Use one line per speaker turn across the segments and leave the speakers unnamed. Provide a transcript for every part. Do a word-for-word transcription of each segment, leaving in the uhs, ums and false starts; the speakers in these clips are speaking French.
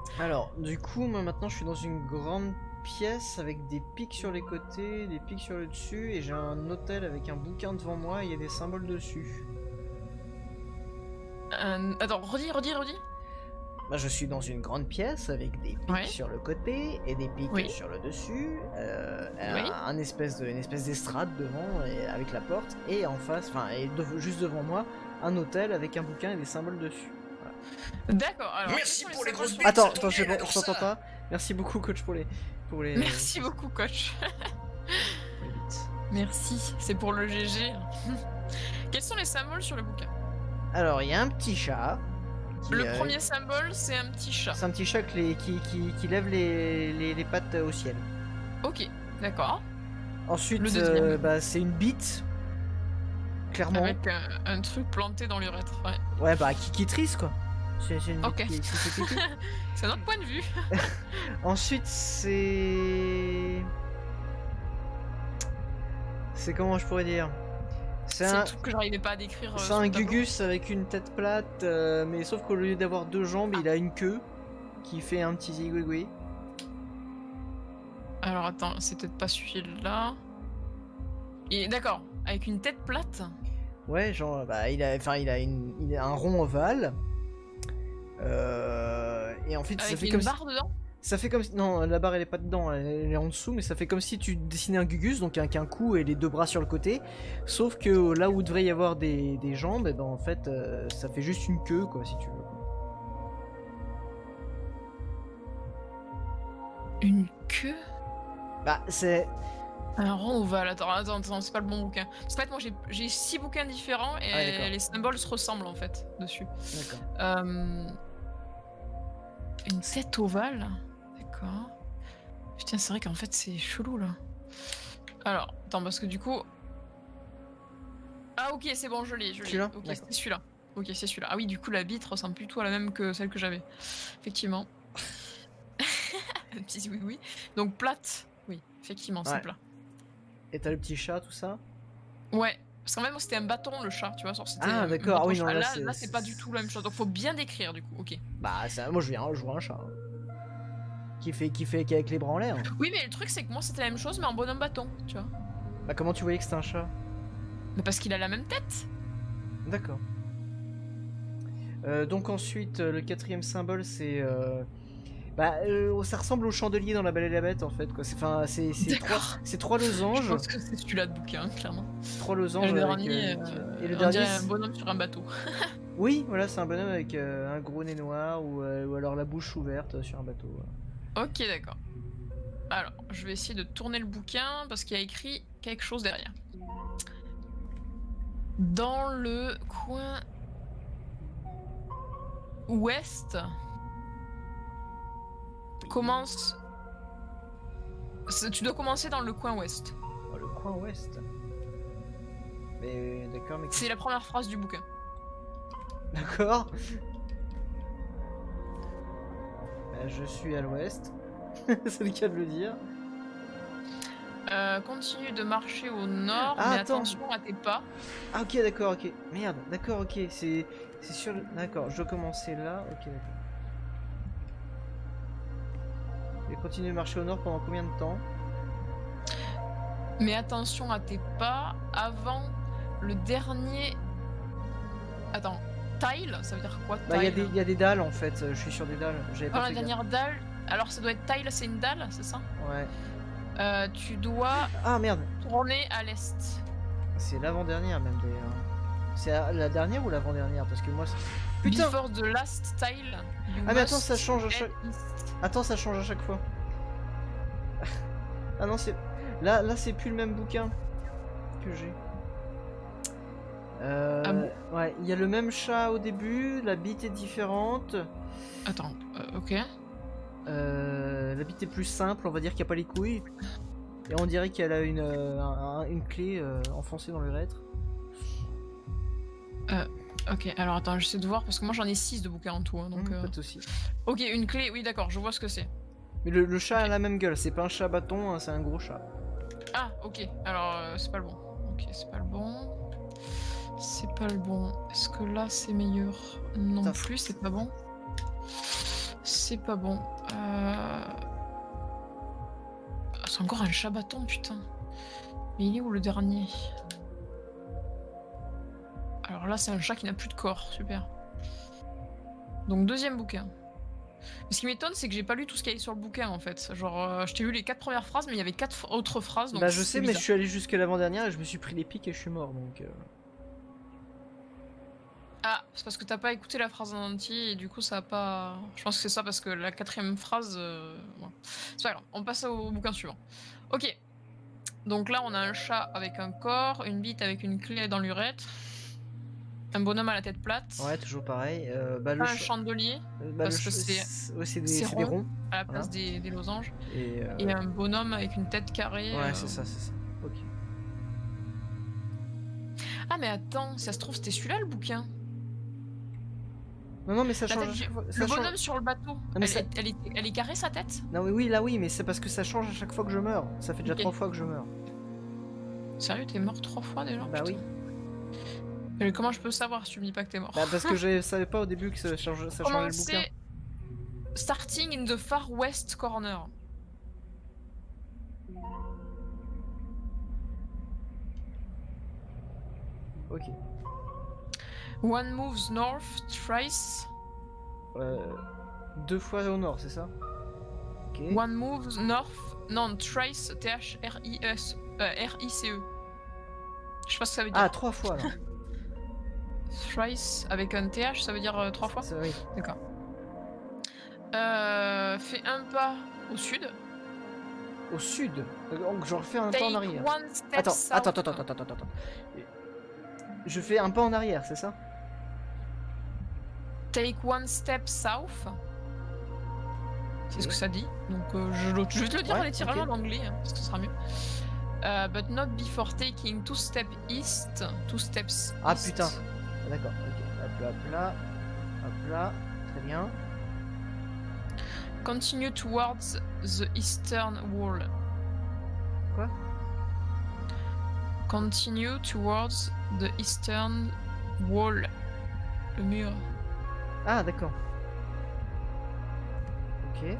Alors, du coup, moi maintenant je suis dans une grande pièce avec des pics sur les côtés, des pics sur le dessus, et j'ai un hôtel avec un bouquin devant moi et il y a des symboles dessus.
Euh, attends, redis, redis, redis.
Bah, je suis dans une grande pièce avec des pics
Ouais.
sur le côté et des pics
Oui.
sur le dessus, euh,
Oui.
un, un espèce de, une espèce d'estrade devant et, avec la porte, et en face, enfin, et de- juste devant moi, un hôtel avec un bouquin et des symboles dessus.
D'accord, alors.
Merci
quels sont
pour les
symboles
grosses
sur-
bites.
Attends,
ça
attends, je
tombe bien,
je
adore
t'entends
ça.
pas. Merci beaucoup, coach, pour les, pour les.
Merci beaucoup, coach.
pour les bits.
Merci, c'est pour le G G. Quels sont les symboles sur le bouquin?
Alors, il y a un petit chat. Qui,
Le
euh,
premier symbole, c'est un petit chat.
C'est un petit chat qui, les- qui, qui, qui lève les, les, les pattes au ciel.
Ok, d'accord.
Ensuite,
Le deuxième.
euh, bah, c'est une bite. Clairement.
Avec un, un truc planté dans l'urètre, ouais.
Ouais, bah, qui, qui triste, quoi. C'est c'est une bite
Ok.
qui, qui fait pipi.
C'est notre point de vue.
Ensuite, c'est. C'est comment je pourrais dire? C'est
C'est
un,
le truc que j'arrivais pas à décrire. euh,
c'est
sur
un
le tableau.
gugus avec une tête plate, euh, mais sauf qu'au lieu d'avoir deux jambes, il a une queue qui fait un petit zigouigoui.
Alors attends, c'est peut-être pas celui-là. Et d'accord, avec une tête plate.
Ouais, genre, bah, il a, enfin, il a, une, il a un rond ovale. Euh, et en fait, ça
Avec
fait
une
comme si,
barre dedans.
ça fait comme si, non, la barre elle est pas dedans, elle, elle est en dessous, mais ça fait comme si tu dessinais un gugus, donc avec un cou et les deux bras sur le côté. Sauf que là où il devrait y avoir des, des jambes, et ben en fait, euh, ça fait juste une queue, quoi, si tu veux.
Une queue.
Bah, c'est.
Un rond ovale. Attends, attends, attends, c'est pas le bon bouquin. Parce qu'en fait, moi j'ai- j'ai six bouquins différents et
Ah ouais, d'accord.
les symboles se ressemblent en fait dessus.
D'accord.
Euh... Une tête ovale. D'accord. Putain, c'est vrai qu'en fait c'est chelou là. Alors, attends, parce que du coup. Ah, ok, c'est bon, je l'ai. je l'ai.
Celui-là.
Ok,
D'accord.
c'est celui-là. Ok, c'est celui-là. Ah oui, du coup, la bite ressemble plutôt à la même que celle que j'avais. Effectivement. Un petit oui, oui. Donc, plate. Oui, effectivement, c'est
Ouais.
plat.
Et t'as le petit chat, tout ça.
Ouais. Parce qu'en même, moi, c'était un bâton, le chat, tu vois. Genre, c'était
Ah,
un-
d'accord.
un bâton
Ah oui, non,
chat.
là,
Là,
c'est-
là, c'est pas du tout la même chose. Donc, faut bien décrire, du coup. Ok.
Bah, ça, moi je viens, je vois un chat. Qui fait, qui fait, qui est avec les bras en l'air.
Oui, mais le truc, c'est que moi, c'était la même chose, mais en bonhomme bâton, tu vois.
Bah, comment tu voyais que c'était un chat?
Mais parce qu'il a la même tête.
D'accord. Euh, donc ensuite, euh, le quatrième symbole, c'est... euh, Bah, euh, ça ressemble au chandelier dans La Belle et la Bête, en fait, quoi. C'est, enfin, c'est, c'est trois,
D'accord.
c'est trois
Je
losanges.
pense que c'est celui-là de bouquin, clairement.
Trois
Et
losanges
le
avec...
dernier,
euh,
euh,
et le
on
dernier,
dirait un
c'est-
bonhomme sur un bateau.
Oui, voilà, c'est un bonhomme avec euh, un gros nez noir ou, euh, ou alors la bouche ouverte sur un bateau. ouais.
Ok, d'accord. Alors, je vais essayer de tourner le bouquin parce qu'il y a écrit quelque chose derrière. Dans le coin ouest, commence. C'est- Tu dois commencer dans le coin ouest.
Oh, le coin ouest. Mais d'accord, mais...
C'est la première phrase du bouquin.
D'accord. Bah, je suis à l'ouest. C'est le cas de le dire.
Euh, continue de marcher au nord,
Ah,
mais
attends.
attention à tes pas.
Ah ok, d'accord, ok. Merde, d'accord, ok. C'est c'est sur le... D'accord, je dois commencer là. Ok, d'accord. Et continuer de marcher au nord pendant combien de temps?
Mais attention à tes pas avant le dernier. Attends, tile, ça veut dire quoi?
Bah, il y, a
tile
des- y a des dalles en fait. Je suis sur des dalles. J'avais
Avant
pas
la
fait gaffe.
dernière dalle. Alors ça doit être tile, c'est une dalle, c'est ça?
Ouais.
Euh, tu dois
Ah merde.
tourner à l'est.
C'est l'avant-dernière même d'ailleurs. C'est la la dernière ou l'avant-dernière? Parce que moi. c'est- Putain.
Before the last tile. you
Ah mais attends,
must
ça change à
head
chaque.
east.
Attends, ça change à chaque fois. Ah non, c'est. Là, là c'est plus le même bouquin que j'ai. Euh,
Ah bon?
ouais, il y a le même chat au début, la bite est différente.
Attends, euh, ok.
Euh, la bite est plus simple, on va dire qu'il n'y a pas les couilles. Et on dirait qu'elle a une, euh, un- un- une clé euh, enfoncée dans l'urètre.
Ok, alors attends, j'essaie de voir parce que moi j'en ai six de bouquins en tout. hein, donc,
Mmh,
euh,
pas de soucis.
Ok, une clé, oui d'accord, je vois ce que c'est.
Mais le, le chat a la même gueule, c'est pas un chat bâton, hein, c'est un gros chat.
Ah, ok, alors euh, c'est pas le bon. Ok, c'est pas le bon. C'est pas le bon. Est-ce que là c'est meilleur? Non
Putain.
plus, c'est pas bon. C'est pas bon. Euh... C'est encore un chat bâton, putain. Mais il est où le dernier? Alors là, c'est un chat qui n'a plus de corps. Super. Donc, deuxième bouquin. Mais ce qui m'étonne, c'est que j'ai pas lu tout ce qu'il y avait sur le bouquin, en fait. Genre, euh, je t'ai lu les quatre premières phrases, mais il y avait quatre autres phrases. Donc
bah, je sais, mais
bizarre.
je suis allé jusqu'à l'avant-dernière et je me suis pris les pics et je suis mort, donc... Euh...
Ah, c'est parce que t'as pas écouté la phrase en entier et du coup ça a pas... Je pense que c'est ça parce que la quatrième phrase... Euh... Voilà. C'est pas grave, on passe au bouquin suivant. Ok. Donc là on a un chat avec un corps, une bite avec une clé dans l'urètre, un bonhomme à la tête plate.
Ouais, toujours pareil. Euh, bah, le
un
ch...
chandelier,
euh, bah,
parce
le
que
ch...
c'est
ouais, des,
rond,
des ronds.
À la place
voilà.
des, des losanges.
Et, euh...
et un bonhomme avec une tête carrée.
Ouais,
euh...
c'est ça, c'est ça. Ok.
Ah mais attends, ça se trouve c'était celui-là le bouquin.
Non, non, mais ça
La
change.
tête du...
Ça
le
change...
bonhomme sur le bateau,
non,
elle,
ça...
est, elle, est, elle est carrée sa tête?
Non, mais oui, là oui, mais c'est parce que ça change à chaque fois que je meurs. Ça fait déjà
okay.
trois fois que je meurs.
Sérieux, t'es mort trois fois déjà?
Bah
putain.
oui.
Mais comment je peux savoir si tu me dis pas que t'es mort?
Bah parce que je savais pas au début que ça, change, ça changeait le bouquin.
Starting in the far west corner.
Ok.
One moves north, thrice.
Euh, deux fois au nord, c'est ça? Ok.
One moves north, non, thrice, T H R I S, euh, R I C E. Je sais pas ce que ça veut dire.
Ah, trois fois là.
Thrice avec un T H, ça veut dire euh, trois fois?
Oui.
D'accord. Euh, fais un pas au sud.
Au sud? Donc je refais un
Take
pas en arrière.
One step
attends,
south.
attends, attends, attends, attends, attends. Je fais un pas en arrière, c'est ça?
Take one step south. C'est okay. Ce que ça dit. Donc euh, je, je vais te le dire
ouais,
littéralement
okay.
en anglais, hein, parce que ce sera mieux. Uh, but not before taking two steps east, two steps
Ah
east.
putain. Ah, d'accord, ok. Hop là, hop là. Hop là. Très bien.
Continue towards the eastern wall.
Quoi?
Continue towards the eastern wall. Le mur.
Ah d'accord. Ok.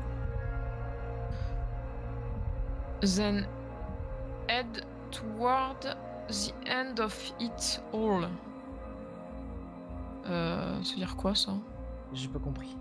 Then head toward the end of it all. Euh, ça veut dire quoi ça?
J'ai pas compris.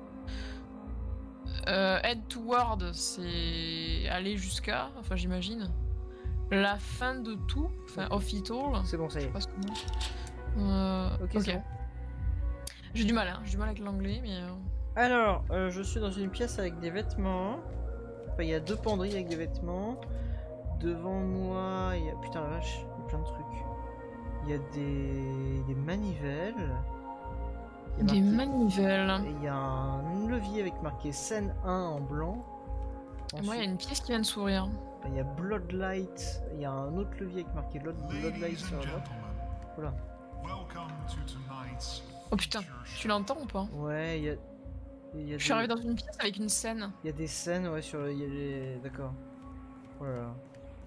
Euh, head toward, c'est aller jusqu'à, enfin j'imagine. La fin de tout, enfin of it all.
C'est bon, ça y est.
Je sais pas ce comment. Euh, ok. okay. Bon. J'ai du mal, hein. J'ai du mal avec l'anglais, mais. Euh...
Alors, euh, je suis dans une pièce avec des vêtements. Enfin, il y a deux penderies avec des vêtements. Devant moi, il y a. Putain la vache, il y a plein de trucs. Il y a des, des manivelles.
Il y a des marqué... manivelles.
Et il y a un levier avec marqué scène un en blanc.
Ensuite, moi, il y a une pièce qui vient de s'ouvrir.
Il y a Bloodlight. Il y a un autre levier avec marqué Bloodlight sur la droite. Voilà.
Oh putain, tu l'entends ou pas?
Ouais, il y a. Il y a
Je
des...
suis arrivé dans une pièce avec une scène.
Il y a des scènes, ouais, sur le. Il y a les... D'accord. Oh là là.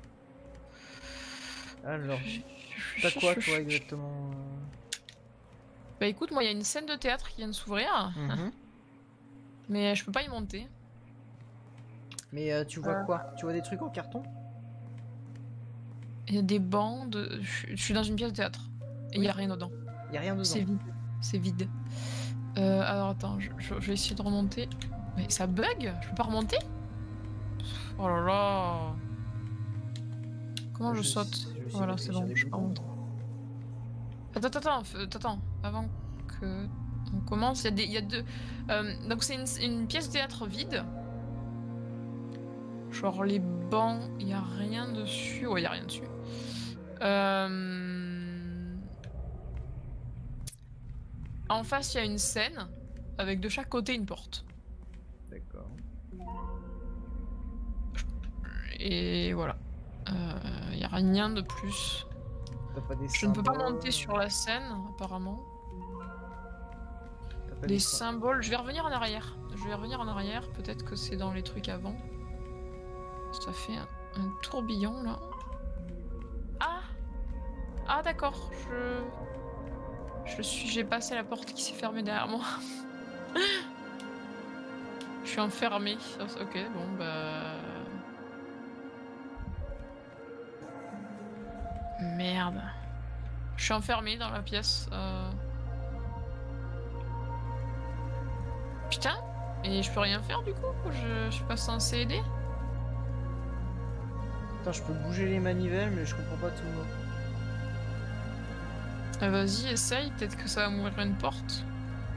Alors. T'as quoi, toi, exactement?
Bah écoute, moi, il y a une scène de théâtre qui vient de s'ouvrir.
Mm-hmm.
Mais je peux pas y monter.
Mais euh, tu vois
euh...
quoi? Tu vois des trucs en carton?
Il y a des bancs de... Je suis dans une pièce de théâtre. Et il oui. y a rien dedans.
Il y a rien dedans.
C'est vide. C'est vide. Euh, alors attends, je, je, je vais essayer de remonter. Mais ça bug? Je peux pas remonter? Oh là là. Comment je, je saute? Je voilà, c'est bon, je peux pas remonter. Attends, attends, attends, attends. Avant que on commence, il y a des, il y a deux. Euh, donc c'est une, une pièce de théâtre vide. Genre les bancs, il y a rien dessus. Ouais, il y a rien dessus. Euh... En face, il y a une scène avec de chaque côté une porte.
D'accord.
Et voilà. Il euh, n'y a rien de plus.
Pas des
Je ne peux pas monter sur la scène, apparemment. Des, des symboles. Je vais revenir en arrière. Je vais revenir en arrière. Peut-être que c'est dans les trucs avant. Ça fait un, un tourbillon, là. Ah Ah, d'accord. Je... Je suis... J'ai passé la porte qui s'est fermée derrière moi. suis enfermé. Ok, bon bah... Merde. Je suis enfermé dans la pièce. Euh... Putain. Et je peux rien faire du coup? Je, je suis pas censé aider?
Attends, je peux bouger les manivelles, mais je comprends pas tout.
Ah, vas-y, essaye. Peut-être que ça va m'ouvrir une porte.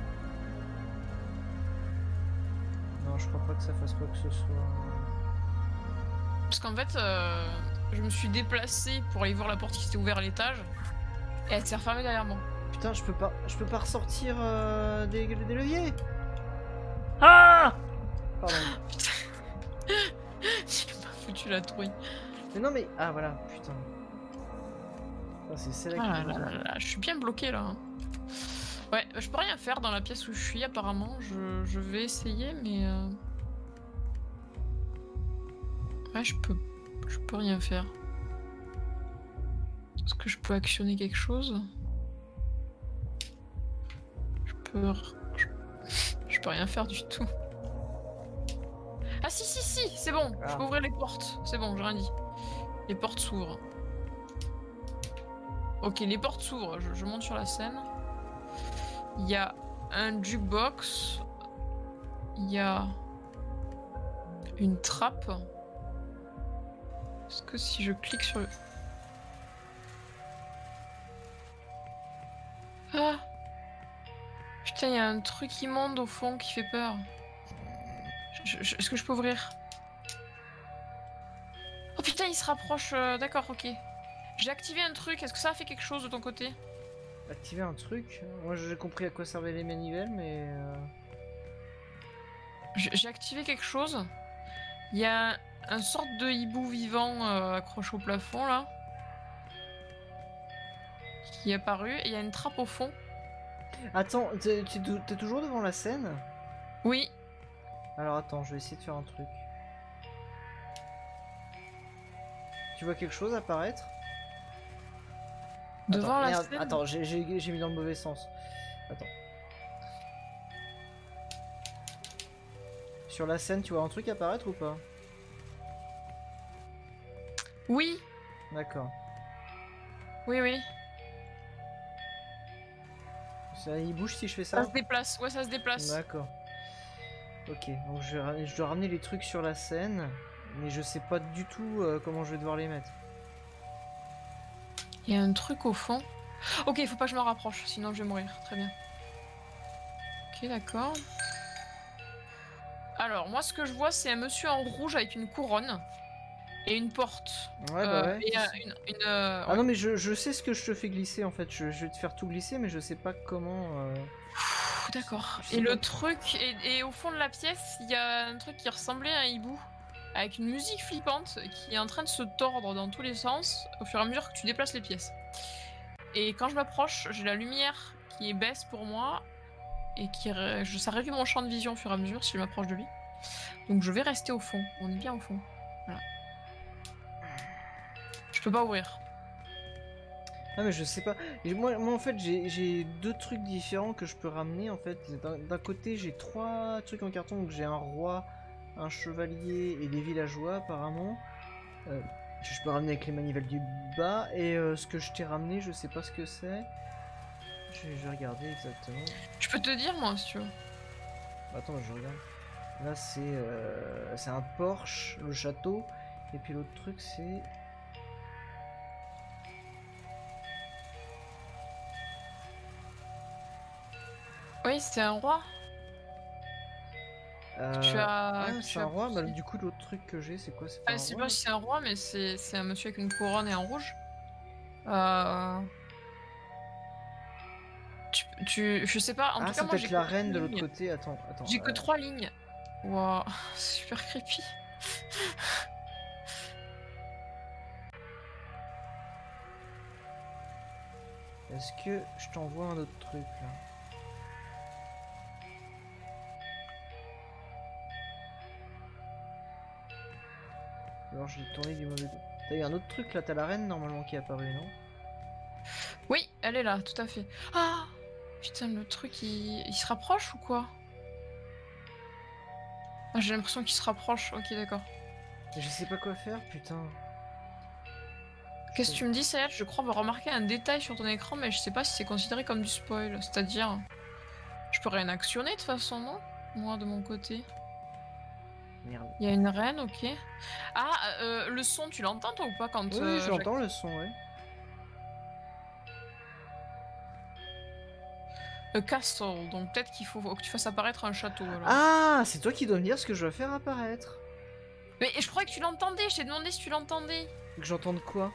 Non, je crois pas que ça fasse quoi que ce soit.
Parce qu'en fait, euh, je me suis déplacée pour aller voir la porte qui s'était ouverte à l'étage. Et elle s'est refermée derrière moi.
Putain, je peux pas, je peux pas ressortir euh, des, des leviers. Ah! Pardon.
Putain. J'ai pas foutu la trouille.
Mais non, mais ah voilà, putain. Ah, c'est celle-là
Ah
qui
là là là là, je suis bien bloqué là. Ouais, je peux rien faire dans la pièce où je suis apparemment. Je, je vais essayer, mais euh... ouais, je peux, je peux rien faire. Est-ce que je peux actionner quelque chose? Je peux, je... je peux rien faire du tout. Ah si si si, c'est bon.
Ah.
Je peux ouvrir les portes. C'est bon, j'ai rien dit. Les portes s'ouvrent. Ok, les portes s'ouvrent. Je, je monte sur la scène. Il y a un jukebox. Il y a une trappe. Est-ce que si je clique sur le... Ah! Putain, il y a un truc immonde au fond qui fait peur. Je, je, Est-ce que je peux ouvrir? Oh putain, il se rapproche. Euh, D'accord, ok. J'ai activé un truc. Est-ce que ça a fait quelque chose de ton côté?
Activer un truc. Moi, j'ai compris à quoi servaient les manivelles, mais. Euh...
J'ai activé quelque chose. Il y a un sorte de hibou vivant euh, accroché au plafond là. Qui est apparu. Et il y a une trappe au fond.
Attends, t'es toujours devant la scène?
Oui.
Alors attends, je vais essayer de faire un truc. Tu vois quelque chose apparaître?
Devant
attends,
la
merde,
scène.
Attends, j'ai mis dans le mauvais sens. Attends. Sur la scène, tu vois un truc apparaître ou pas?
Oui.
D'accord.
Oui, oui.
Ça, il bouge si je fais ça?
Ça se déplace, ouais, ça se déplace.
D'accord. Ok, donc je, vais, je dois ramener les trucs sur la scène, mais je sais pas du tout euh, comment je vais devoir les mettre.
Il y a un truc au fond. Ok, il faut pas que je me rapproche, sinon je vais mourir. Très bien. Ok, d'accord. Alors, moi, ce que je vois, c'est un monsieur en rouge avec une couronne et une porte.
Ouais, bah
euh,
ouais.
Et euh, une, une, euh,
ah
ouais.
non, mais je, je sais ce que je te fais glisser en fait. Je, je vais te faire tout glisser, mais je sais pas comment. Euh...
D'accord. Et le truc, et, et au fond de la pièce, il y a un truc qui ressemblait à un hibou avec une musique flippante qui est en train de se tordre dans tous les sens au fur et à mesure que tu déplaces les pièces. Et quand je m'approche, j'ai la lumière qui baisse pour moi et qui je, ça réduit mon champ de vision au fur et à mesure si je m'approche de lui. Donc je vais rester au fond. On est bien au fond. Voilà. Je peux pas ouvrir.
Ah mais je sais pas. Et moi, moi en fait j'ai deux trucs différents que je peux ramener en fait. D'un côté j'ai trois trucs en carton, donc j'ai un roi, un chevalier et des villageois apparemment. Euh, je peux ramener avec les manivelles du bas. Et euh, ce que je t'ai ramené, je sais pas ce que c'est. Je, je vais regarder exactement.
Je peux te dire moi si tu veux.
Attends, je regarde. Là c'est euh, c'est un Porsche, le château. Et puis l'autre truc c'est...
Oui, c'est un roi.
Euh...
Tu as.
Ah,
tu
c'est
as
un roi. Bah,
poussé.
du coup, l'autre truc que j'ai, c'est quoi? C'est
Ah,
pas un
je sais
roi,
pas si c'est un roi, mais c'est un monsieur avec une couronne et en rouge. Euh... Tu, tu, je sais pas. En
ah,
tout cas,
c'est
moi j'ai
peut-être la
que
reine de
trois
l'autre
lignes.
côté. Attends, attends.
J'ai que
euh...
trois lignes. Waouh, super creepy.
Est-ce que je t'envoie un autre truc là? Alors je l'ai tourné du mauvais côté. T'as eu un autre truc là, t'as la reine normalement qui est apparue, non?
Oui, elle est là, tout à fait. Ah, putain, le truc il, il se rapproche ou quoi? Ah, j'ai l'impression qu'il se rapproche. Ok, d'accord.
Je sais pas quoi faire, putain.
Qu'est-ce que tu me dis, Sayed? Je crois avoir remarqué un détail sur ton écran, mais je sais pas si c'est considéré comme du spoil. C'est-à-dire, je peux rien actionner de toute façon, non? Moi, de mon côté.
Merde.
Il y a une reine, ok. Ah, euh, le son, tu l'entends toi ou pas quand
Oui,
euh,
j'entends le son, ouais.
A castle, donc peut-être qu'il faut que tu fasses apparaître un château. Alors.
Ah, c'est toi qui dois me dire ce que je dois faire apparaître.
Mais je croyais que tu l'entendais, je t'ai demandé si tu l'entendais.
Que j'entende quoi?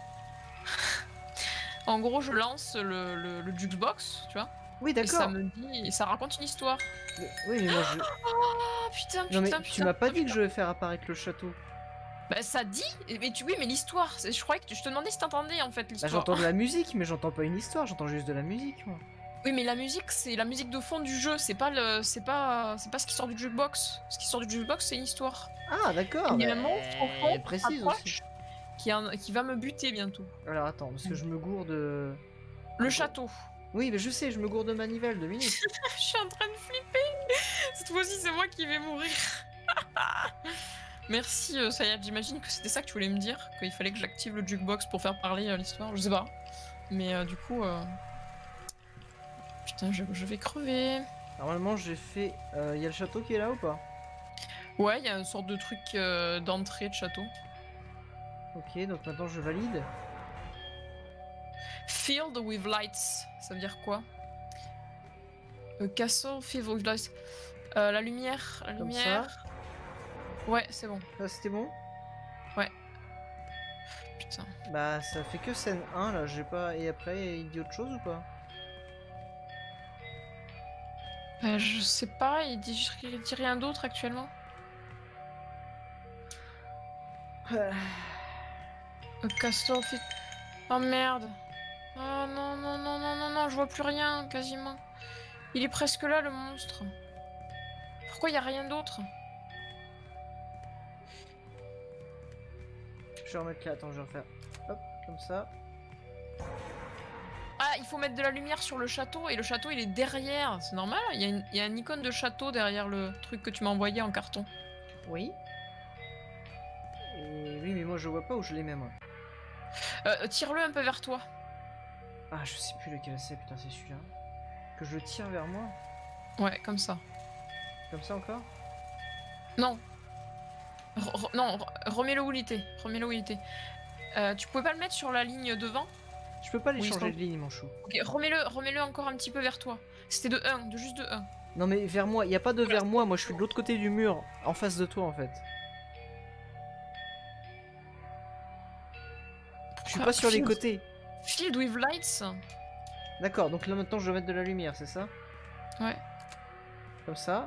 En gros, je lance le, le, le jukebox, tu vois.
Oui,
Et ça
d'accord.
me dit, ça raconte une histoire.
Mais- Oui, mais moi je.
Oh putain, putain,
Non, mais
putain.
tu m'as pas
putain.
dit que je vais faire apparaître le château.
Bah ça dit, mais tu oui, mais l'histoire. c'est- Je croyais que tu... je te demandais si t'entendais en fait
Bah,
l'histoire.
j'entends de la musique, mais j'entends pas une histoire, j'entends juste de la musique, moi.
Oui, mais la musique, c'est la musique de fond du jeu. C'est pas le, c'est pas, c'est pas ce qui sort du jukebox. Ce qui sort du jukebox, c'est une histoire.
Ah, d'accord.
Il y a
bah,
un monstre au fond,
précise
approche,
aussi.
Qui, a un- qui va me buter bientôt.
Alors attends, parce que je me gourde.
Le château.
Oui, mais je sais, je me gourde de manivelle, deux minutes.
Je suis en train de flipper. Cette fois-ci, c'est moi qui vais mourir. Merci, euh, Sayad. J'imagine que c'était ça que tu voulais me dire, qu'il fallait que j'active le jukebox pour faire parler euh, l'histoire. Je sais pas. Mais euh, du coup, euh... putain, je, je vais crever.
Normalement, j'ai fait. Il euh, y a le château qui est là ou pas?
Ouais, il y a une sorte de truc euh, d'entrée de château.
Ok, donc maintenant je valide.
Filled with lights, ça veut dire quoi? A castle filled with lights. Euh, la lumière, la
Comme
lumière.
ça.
Ouais, c'est bon.
Là, c'était bon?
Putain.
Bah, ça fait que scène un là, j'ai pas. Et après, il dit autre chose ou pas?
Euh, je sais pas, il dit, il dit rien d'autre actuellement. A castle filled. Oh merde. Oh non, non, non, non, non, non, je vois plus rien quasiment. Il est presque là le monstre. Pourquoi il y a rien d'autre?
Je vais remettre là, attends, je vais refaire. Hop, comme ça.
Ah, il faut mettre de la lumière sur le château et le château il est derrière. C'est normal, il y, a une, il y a une icône de château derrière le truc que tu m'as envoyé en carton.
Oui. Et oui, mais moi je vois pas où je les mets moi.
Euh, tire-le un peu vers toi.
Ah, je sais plus lequel c'est, putain, c'est celui-là. Que je le tire vers moi.
Ouais, comme ça.
Comme ça encore?
Non. Re- re- non, re- remets-le où il était. Remets-le où il était. Euh, tu pouvais pas le mettre sur la ligne devant?
Je peux pas les
Oui,
changer
sans-
de ligne, mon chou.
Ok, remets-le remets-le encore un petit peu vers toi. C'était de un, de juste de un.
Non, mais vers moi, y a pas de vers moi, moi je suis de l'autre côté du mur, en face de toi en fait. Je suis pas sur les
Filled-
côtés.
Filled with lights.
D'accord, donc là maintenant je dois mettre de la lumière, c'est ça?
Ouais.
Comme ça.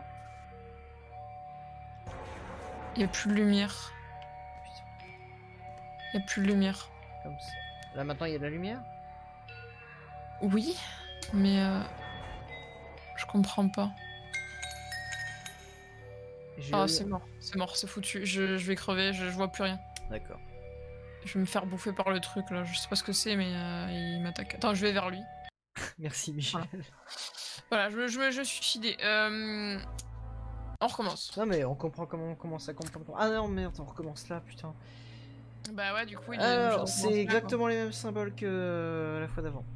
Il y a plus de lumière. Il y a plus de lumière.
Comme ça. Là maintenant il y a de la lumière?
Oui, mais euh, je comprends pas.
Et j'ai
Ah,
eu-
c'est mort, c'est mort, c'est foutu. Je, je vais crever, je, je vois plus rien.
D'accord.
Je vais me faire bouffer par le truc là. Je sais pas ce que c'est, mais euh, il m'attaque. Attends, je vais vers lui.
Merci Michel.
Voilà, je, me- je, me- je me suis suicidé. Euh... On recommence.
Non mais on comprend comment on commence à comprendre. Ah non merde, on recommence là, putain.
Bah ouais, du coup, il est
Alors,
obligé de
c'est
recommencer là, quoi.
exactement les mêmes symboles que euh, la fois d'avant.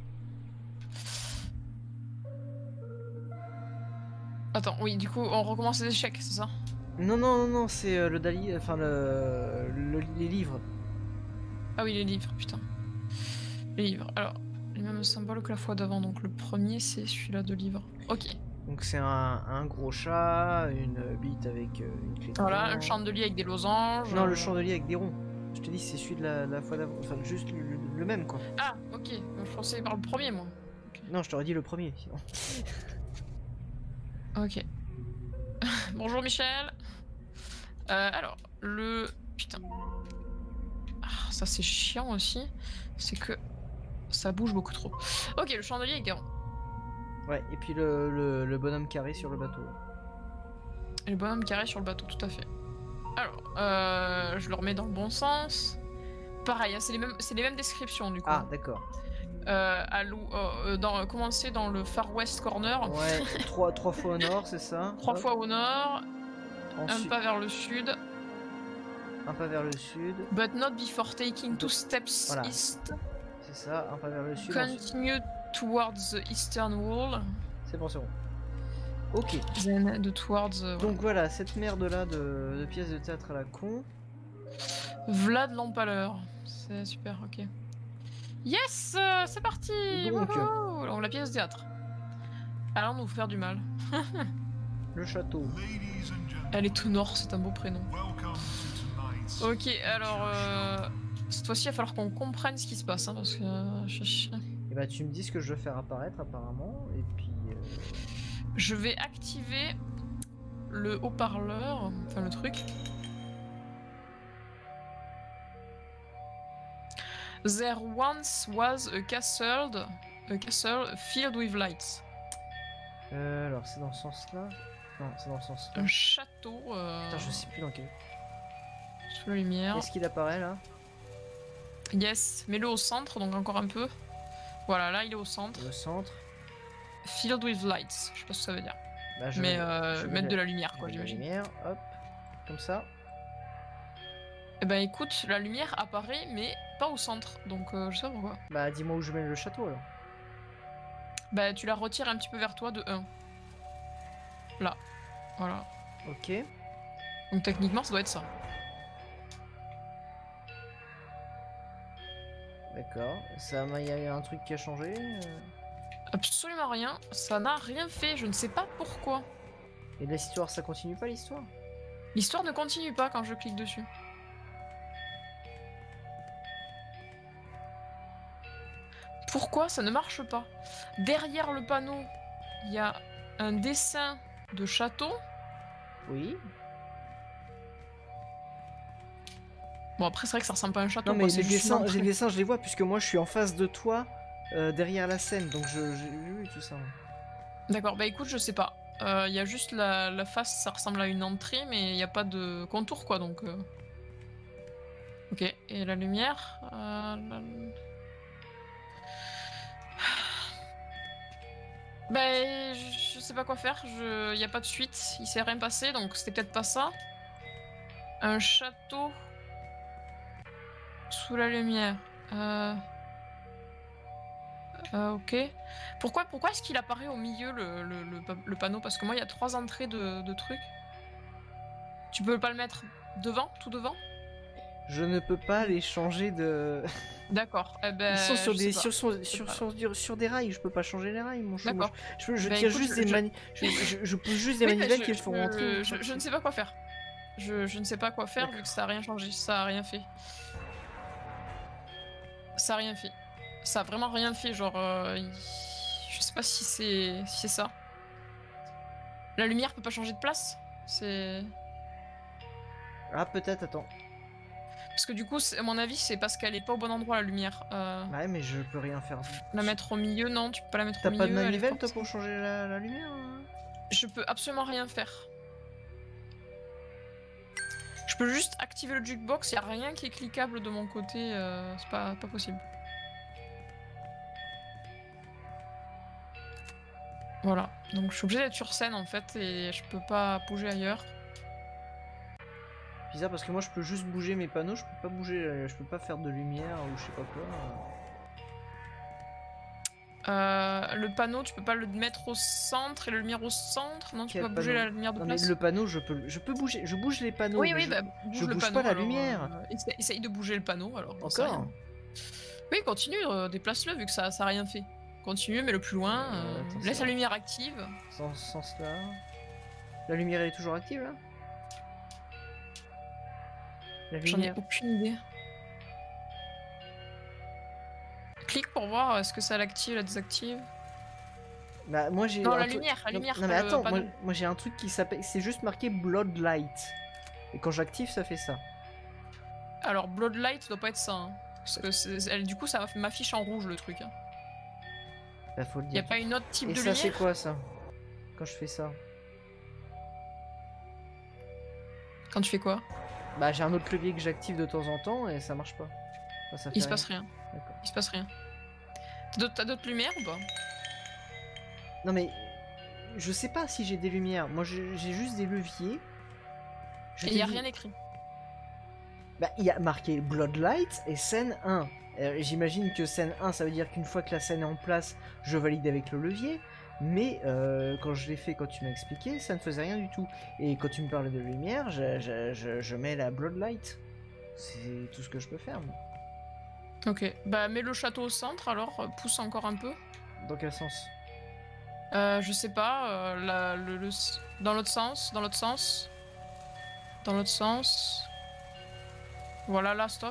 Attends, oui, du coup, on recommence les échecs, c'est ça?
Non, non, non, non, c'est euh, le Dali, enfin le, le- les livres.
Ah oui, les livres, putain. Les livres. Alors, les mêmes symboles que la fois d'avant. Donc le premier, c'est celui-là de livre. Ok.
Donc c'est un, un gros chat, une bite avec euh, une clé de
Voilà, un
vent.
chandelier avec des losanges.
Non, le
euh,
chandelier avec des ronds. Je te dis, c'est celui de la, la fois d'avant. Enfin, juste le, le- le même, quoi.
Ah, ok. Je pensais par le premier, moi.
Non, je t'aurais dit le premier, sinon.
Ok. Bonjour Michel. Euh, alors, le... Putain. Ah, ça c'est chiant aussi. C'est que ça bouge beaucoup trop. Ok, le chandelier avec des ronds.
Ouais, et puis le, le, le bonhomme carré sur le bateau.
Et le bonhomme carré sur le bateau, tout à fait. Alors, euh, je le remets dans le bon sens. Pareil, hein, c'est les mêmes, c'est les mêmes descriptions du coup.
Ah, d'accord.
Euh, à l'ou- euh, dans, commencer dans le Far West Corner.
Ouais, trois, trois fois au nord, c'est ça?
Trois
Hop.
fois au nord. Un
Ensuite,
pas vers le sud.
un pas vers le sud.
But not before taking two
Donc,
steps
voilà.
east.
C'est ça, un pas vers le sud. ensuite-
Continue towards the eastern wall.
C'est bon, c'est bon. Ok.
Then head towards. euh,
Donc voilà, cette merde là de, de pièces de théâtre à la con.
Vlad l'empaleur. C'est super, ok. Yes, euh, c'est parti.
Donc.
Wouhou. On la pièce de théâtre. Allons nous faire du mal.
Le château.
Elle est tout nord, c'est un beau prénom. Ok, alors euh, cette fois-ci, il va falloir qu'on comprenne ce qui se passe, hein, parce que euh, je...
Et bah tu me dis ce que je dois faire apparaître apparemment, et puis... Euh...
je vais activer le haut-parleur, enfin le truc. There once was a castle, a castle filled with lights.
Euh, alors c'est dans ce sens-là. Non, c'est dans ce sens-là.
Un château. Euh...
Putain, je sais plus dans quel.
Sous la lumière.
Est-ce qu'il apparaît là?
Yes, mets-le au centre, donc encore un peu. Voilà, là il est au centre.
Le centre.
Filled with lights, je sais pas ce que ça veut dire.
Bah, je
Mais
vais-
euh,
je vais
mettre
la-
de la lumière,
je
quoi,
vais de la
j'imagine.
lumière, hop, comme ça.
Eh ben écoute, la lumière apparaît, mais pas au centre, donc euh, je sais pas pourquoi.
Bah dis-moi où je mets le château alors.
Bah tu la retires un petit peu vers toi de un. Là. Voilà.
Ok.
Donc techniquement ça doit être ça.
D'accord. Ça, il y a un truc qui a changé. euh.
Absolument rien. Ça n'a rien fait, je ne sais pas pourquoi.
Et l'histoire, ça continue pas l'histoire?
L'histoire ne continue pas quand je clique dessus. Pourquoi ça ne marche pas? Derrière le panneau, il y a un dessin de château.
Oui.
Bon après c'est vrai que ça ressemble pas à un château.
Non mais
quoi, c'est
les
juste une
dessins,
entrée.
les dessins, je les vois puisque moi je suis en face de toi, euh, derrière la scène, donc je, j'ai vu tout ça.
D'accord, bah écoute, je sais pas. Il y a juste la, la face, ça ressemble à une entrée, mais il n'y a pas de contour quoi, donc... euh. Ok, et la lumière euh, la- Bah je, je sais pas quoi faire, il n'y a pas de suite, il s'est rien passé, donc c'était peut-être pas ça. Un château sous la lumière. Euh... Euh, ok. Pourquoi, pourquoi est-ce qu'il apparaît au milieu le, le, le, pa- le panneau? Parce que moi il y a trois entrées de, de trucs. Tu peux pas le mettre devant, tout devant?
Je ne peux pas les changer de.
D'accord. Eh ben,
Ils sont sur
je
des
sais pas.
sur, sur,
sais
sur,
pas.
sur, sur- sur des rails, je peux pas changer les rails, mon chou.
D'accord.
Je, je, je
Bah,
tire
écoute,
juste
je-
des
je-
mani- je, je, je pousse juste des
Oui, mais
manivelles
je,
qui le font
je-
rentrer.
je, je ne sais pas quoi faire. Je, je ne sais pas quoi faire vu
D'accord.
que ça a rien changé, ça a rien fait. Ça a rien fait. Ça a vraiment rien fait, genre... euh, il- Je sais pas si c'est si c'est ça. La lumière peut pas changer de place? C'est...
Ah peut-être, attends.
Parce que du coup, c'est- à mon avis, c'est parce qu'elle est pas au bon endroit la lumière. Euh,
Ouais mais je peux rien faire.
la mettre au milieu, non, tu peux pas la mettre au
T'as
milieu.
pas de
elle est
manivelle
forte.
toi pour changer la, la lumière hein?
Je peux absolument rien faire. Je peux juste activer le jukebox, y a rien qui est cliquable de mon côté, euh, c'est pas, pas possible. Voilà, donc je suis obligée d'être sur scène en fait et je peux pas bouger ailleurs.
Bizarre parce que moi je peux juste bouger mes panneaux, je peux pas bouger, euh, je peux pas faire de lumière ou je sais pas quoi.
Euh, le panneau, tu peux pas le mettre au centre et la lumière au centre, non? Tu
Quel
peux pas bouger
panneau?
la lumière de
Non mais
place?
le panneau je peux je peux bouger, je bouge les panneaux.
Oui,
mais
oui,
je,
bah bouge
je
le
bouge
panneau.
pas la
alors,
lumière.
euh, essaye, essaye de bouger le panneau alors. j'en sais
Encore
rien. Oui, continue, euh, déplace-le vu que ça, ça a rien fait. Continue, mais le plus loin.
Euh,
euh,
attends,
laisse
ça
la
va.
lumière active.
Dans ce sens-là. La lumière elle est toujours active là? La
J'en ai
lumière.
aucune idée. Clique pour voir est-ce que ça l'active, la désactive.
Bah moi j'ai.
Non,
un
la
truc-
lumière, la
Non,
lumière,
Non
pas
mais
le
attends, moi,
panneau.
moi j'ai un truc qui s'appelle. C'est juste marqué Blood Light. Et quand j'active ça fait ça.
Alors, Bloodlight doit pas être ça. hein. Parce que c'est- elle, du coup, ça m'affiche en rouge le truc. Hein.
Bah faut le
Y a
dire.
pas une autre type
Et
de
ça c'est
lumière
quoi ça? Quand je fais ça?
quand tu fais quoi?
Bah j'ai un autre clavier que j'active de temps en temps et ça marche pas. Enfin, ça fait
Il se
rien.
passe rien.
D'accord.
Il se passe rien. T'as d'autres- T'as d'autres lumières ou pas?
Non mais je sais pas si j'ai des lumières. Moi j'ai j'ai juste des leviers Je
Et
t'ai
il y a
dit-
rien écrit.
Bah, il y a marqué Bloodlight et scène un. Euh, J'imagine que scène un, ça veut dire qu'une fois que la scène est en place, je valide avec le levier. Mais euh, quand je l'ai fait, quand tu m'as expliqué, ça ne faisait rien du tout. Et quand tu me parlais de lumière, je, je, je, je mets la Bloodlight. C'est tout ce que je peux faire. Moi.
Ok, bah mets le château au centre alors, euh, pousse encore un peu.
Dans quel sens?
Euh, je sais pas, euh, la- le, le- dans l'autre sens, dans l'autre sens, dans l'autre sens. Voilà, là, stop.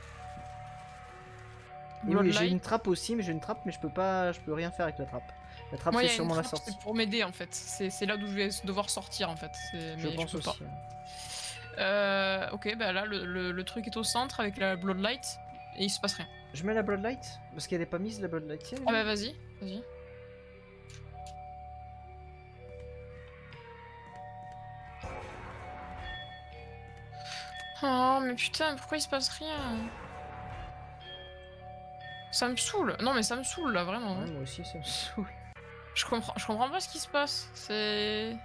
Et oui, j'ai
Bloodlight.
une trappe aussi, mais j'ai une trappe, mais je peux pas, je peux rien faire avec la trappe. La trappe,
Moi, il
c'est
y a une
sûrement la
trappe,
sortie.
c'est pour m'aider en fait. C'est c'est là d'où je vais devoir sortir en fait. C'est-
Je
Mais
pense
peux
aussi.
pas.
hein.
Euh, ok, bah là, le, le- le truc est au centre avec la Bloodlight et il se passe rien.
Je mets la Bloodlight parce qu'elle est pas mise la Bloodlight. Tiens,
Ah bah vas-y, vas-y. Oh mais putain, pourquoi il se passe rien? Ça me saoule. Non mais ça me saoule là, vraiment.
Ouais, moi aussi, ça me saoule.
Je comprends, je comprends pas ce qui se passe. C'est...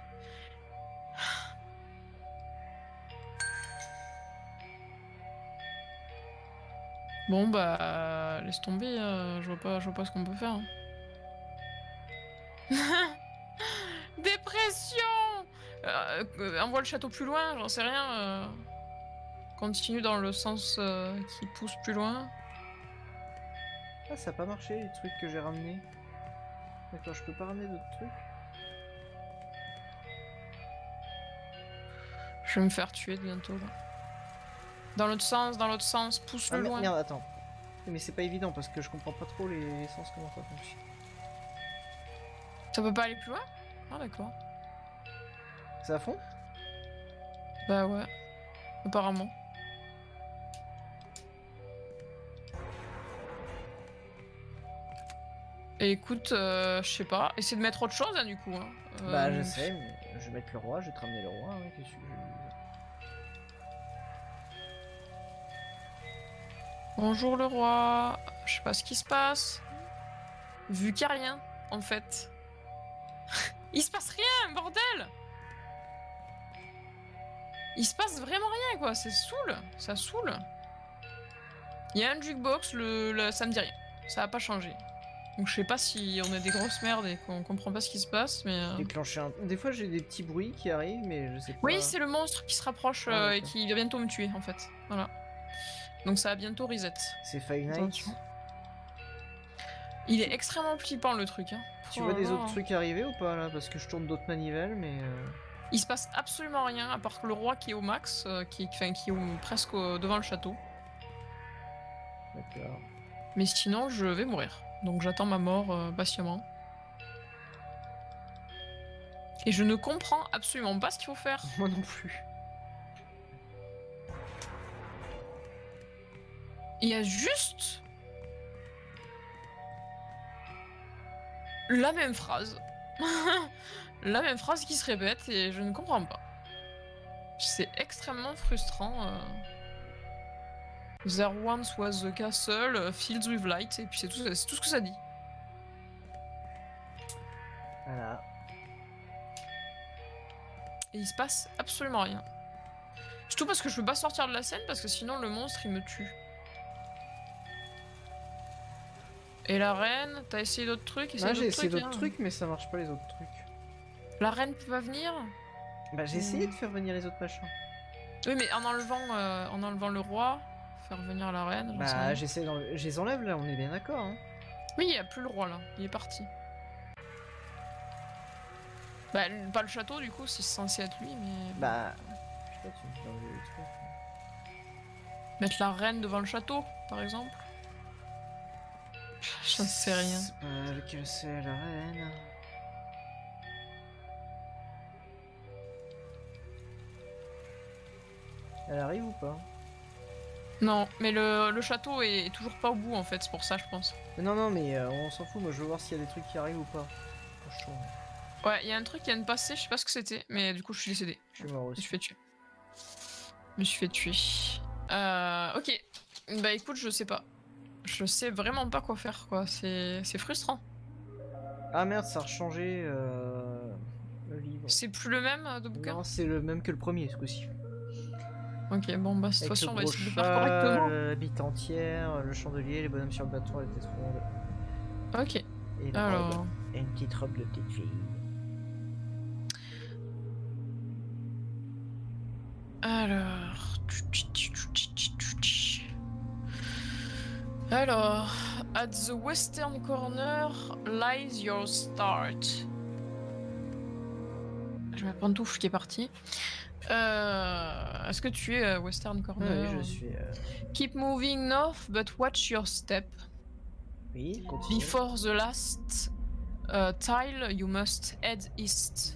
Bon bah... Laisse tomber, euh, je vois pas, je vois pas ce qu'on peut faire. Dépression. Euh, euh, Envoie le château plus loin, j'en sais rien. euh. Continue dans le sens euh, qui pousse plus loin.
Ah, ça a pas marché les trucs que j'ai ramenés. D'accord, je peux pas ramener d'autres trucs.
Je vais me faire tuer bientôt là. Dans l'autre sens, dans l'autre sens, pousse-le
Ah mer-
loin.
merde, attends. Mais c'est pas évident parce que je comprends pas trop les, les sens comment ça fonctionne.
Ça peut pas aller plus loin? Ah d'accord.
C'est à fond?
Bah ouais. Apparemment. Et écoute, euh, je sais pas, essaie de mettre autre chose hein, du coup. Hein.
Bah
Euh,
je sais, mais je vais mettre le roi, je vais te ramener le roi. Hein, qu'est-ce que je vais dire.
Bonjour le roi. Je sais pas ce qui se passe. Vu qu'il y a rien, en fait. Il se passe rien, bordel! Il se passe vraiment rien, quoi. C'est saoul. Ça saoule. Il y a un jukebox, le, le- ça me dit rien. Ça a pas changé. Donc je sais pas si on est des grosses merdes et qu'on comprend pas ce qui se passe, mais... euh,
Déclencher un. Des fois j'ai des petits bruits qui arrivent, mais je sais pas.
Oui, c'est le monstre qui se rapproche
Ah,
euh, et
d'accord.
qui va bientôt me tuer, en fait. Voilà. Donc ça va bientôt reset.
C'est Five Nights.
Attention. Il est extrêmement flippant, le truc. Hein.
Tu
Oh
vois
là
des
là.
autres trucs arriver ou pas là? Parce que je tourne d'autres manivelles, mais. euh,
Il se passe absolument rien, à part que le roi qui est au max, euh, qui, enfin, qui est au- presque au- devant le château.
D'accord.
Mais sinon, je vais mourir. Donc j'attends ma mort euh, patiemment. Et je ne comprends absolument pas ce qu'il faut faire.
Moi non plus.
Il y a juste... la même phrase. La même phrase qui se répète et je ne comprends pas. C'est extrêmement frustrant. euh. There once was a castle uh, filled with light, et puis c'est tout, c'est tout ce que ça dit.
Voilà.
Et il se passe absolument rien. Surtout parce que je peux pas sortir de la scène parce que sinon le monstre il me tue. Et la reine, t'as essayé d'autres trucs?
Là j'ai essayé
trucs,
d'autres
hein.
trucs, mais ça marche pas les autres trucs.
La reine peut pas venir?
Bah j'ai essayé de faire venir les autres machins.
Oui, mais en enlevant, euh, en enlevant le roi, faire venir la reine. j'en sais
Bah
rien.
j'essaie d'enlever. Je les enlève là, on est bien d'accord. Hein.
Oui, il y a plus le roi là, il est parti. Bah, le- pas le château du coup, c'est censé être lui, mais.
Bah. Je sais pas, tu me fais enlever les trucs.
Mettre la reine devant le château, par exemple. J'en sais rien.
C'est pas lequel c'est la reine. Elle arrive ou pas?
Non, mais le, le château est, est toujours pas au bout en fait, c'est pour ça je pense.
Mais non, non, mais euh, on s'en fout. Moi, je veux voir s'il y a des trucs qui arrivent ou pas. Franchement,
Ouais, il y a un truc qui vient de passer, je sais pas ce que c'était, mais du coup je suis décédé.
je suis mort
Je me
aussi.
suis fait tuer. Je me suis fait tuer. Euh, ok. Bah écoute, je sais pas. Je sais vraiment pas quoi faire quoi, c'est c'est frustrant.
Ah merde, ça a rechangé euh, le livre.
C'est plus le même euh, de bouquin?
Non, c'est le même que le premier ce coup-ci.
Ok, bon, bah, cette
Avec
fois-ci,
le
on va
gros
essayer de faire
chat,
correctement.
la bite entière, le chandelier, les bonhommes sur le bateau, la tête ronde.
Ok.
Et une
Alors.
robe. Et une petite robe de petite fille.
Alors. Alors. At the western corner lies your start. Je vais prendre Touffe qui est parti. Euh, Est-ce que tu es à western corner?
Oui, je suis. Euh...
Keep moving north, but watch your step.
Oui, continue.
Before the last uh, tile, you must head east.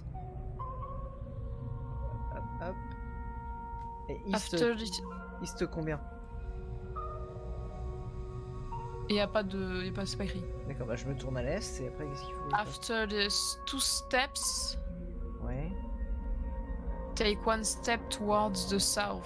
Hop, hop. Et east,
After this...
east combien?
Et y a pas de... Y a pas... C'est pas écrit.
D'accord, bah je me tourne à l'est et après qu'est-ce qu'il faut?
After these two steps,
ouais.
take one step towards the south.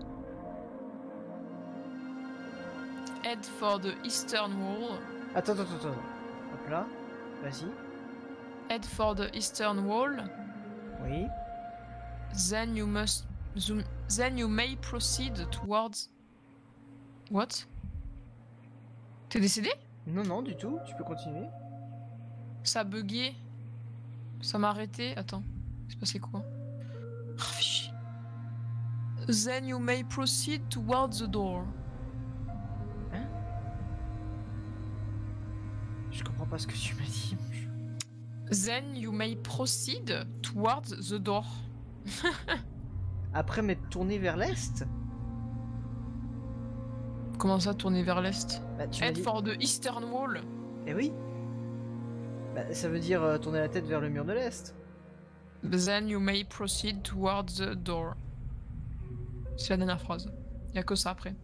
Head for the eastern wall.
Attends, attends, attends. Hop là. Vas-y.
Head for the eastern wall.
Oui.
Then you must... Zoom... Then you may proceed towards... What? T'es décédé?
Non, non, du tout. Tu peux continuer.
Ça a bugué. Ça m'a arrêté. Attends. Il s'est passé quoi? Oh, fais chier. Then you may proceed towards the door.
Hein? Je comprends pas ce que tu m'as dit.
Then you may proceed towards the door.
Après m'être tourné vers l'est?
Comment ça, tourner vers l'est?
Bah, tu m'as
Head
dit...
for the eastern wall.
Eh oui. Bah, ça veut dire euh, tourner la tête vers le mur de l'est.
Then you may proceed towards the door. C'est la dernière phrase. Y a que ça après.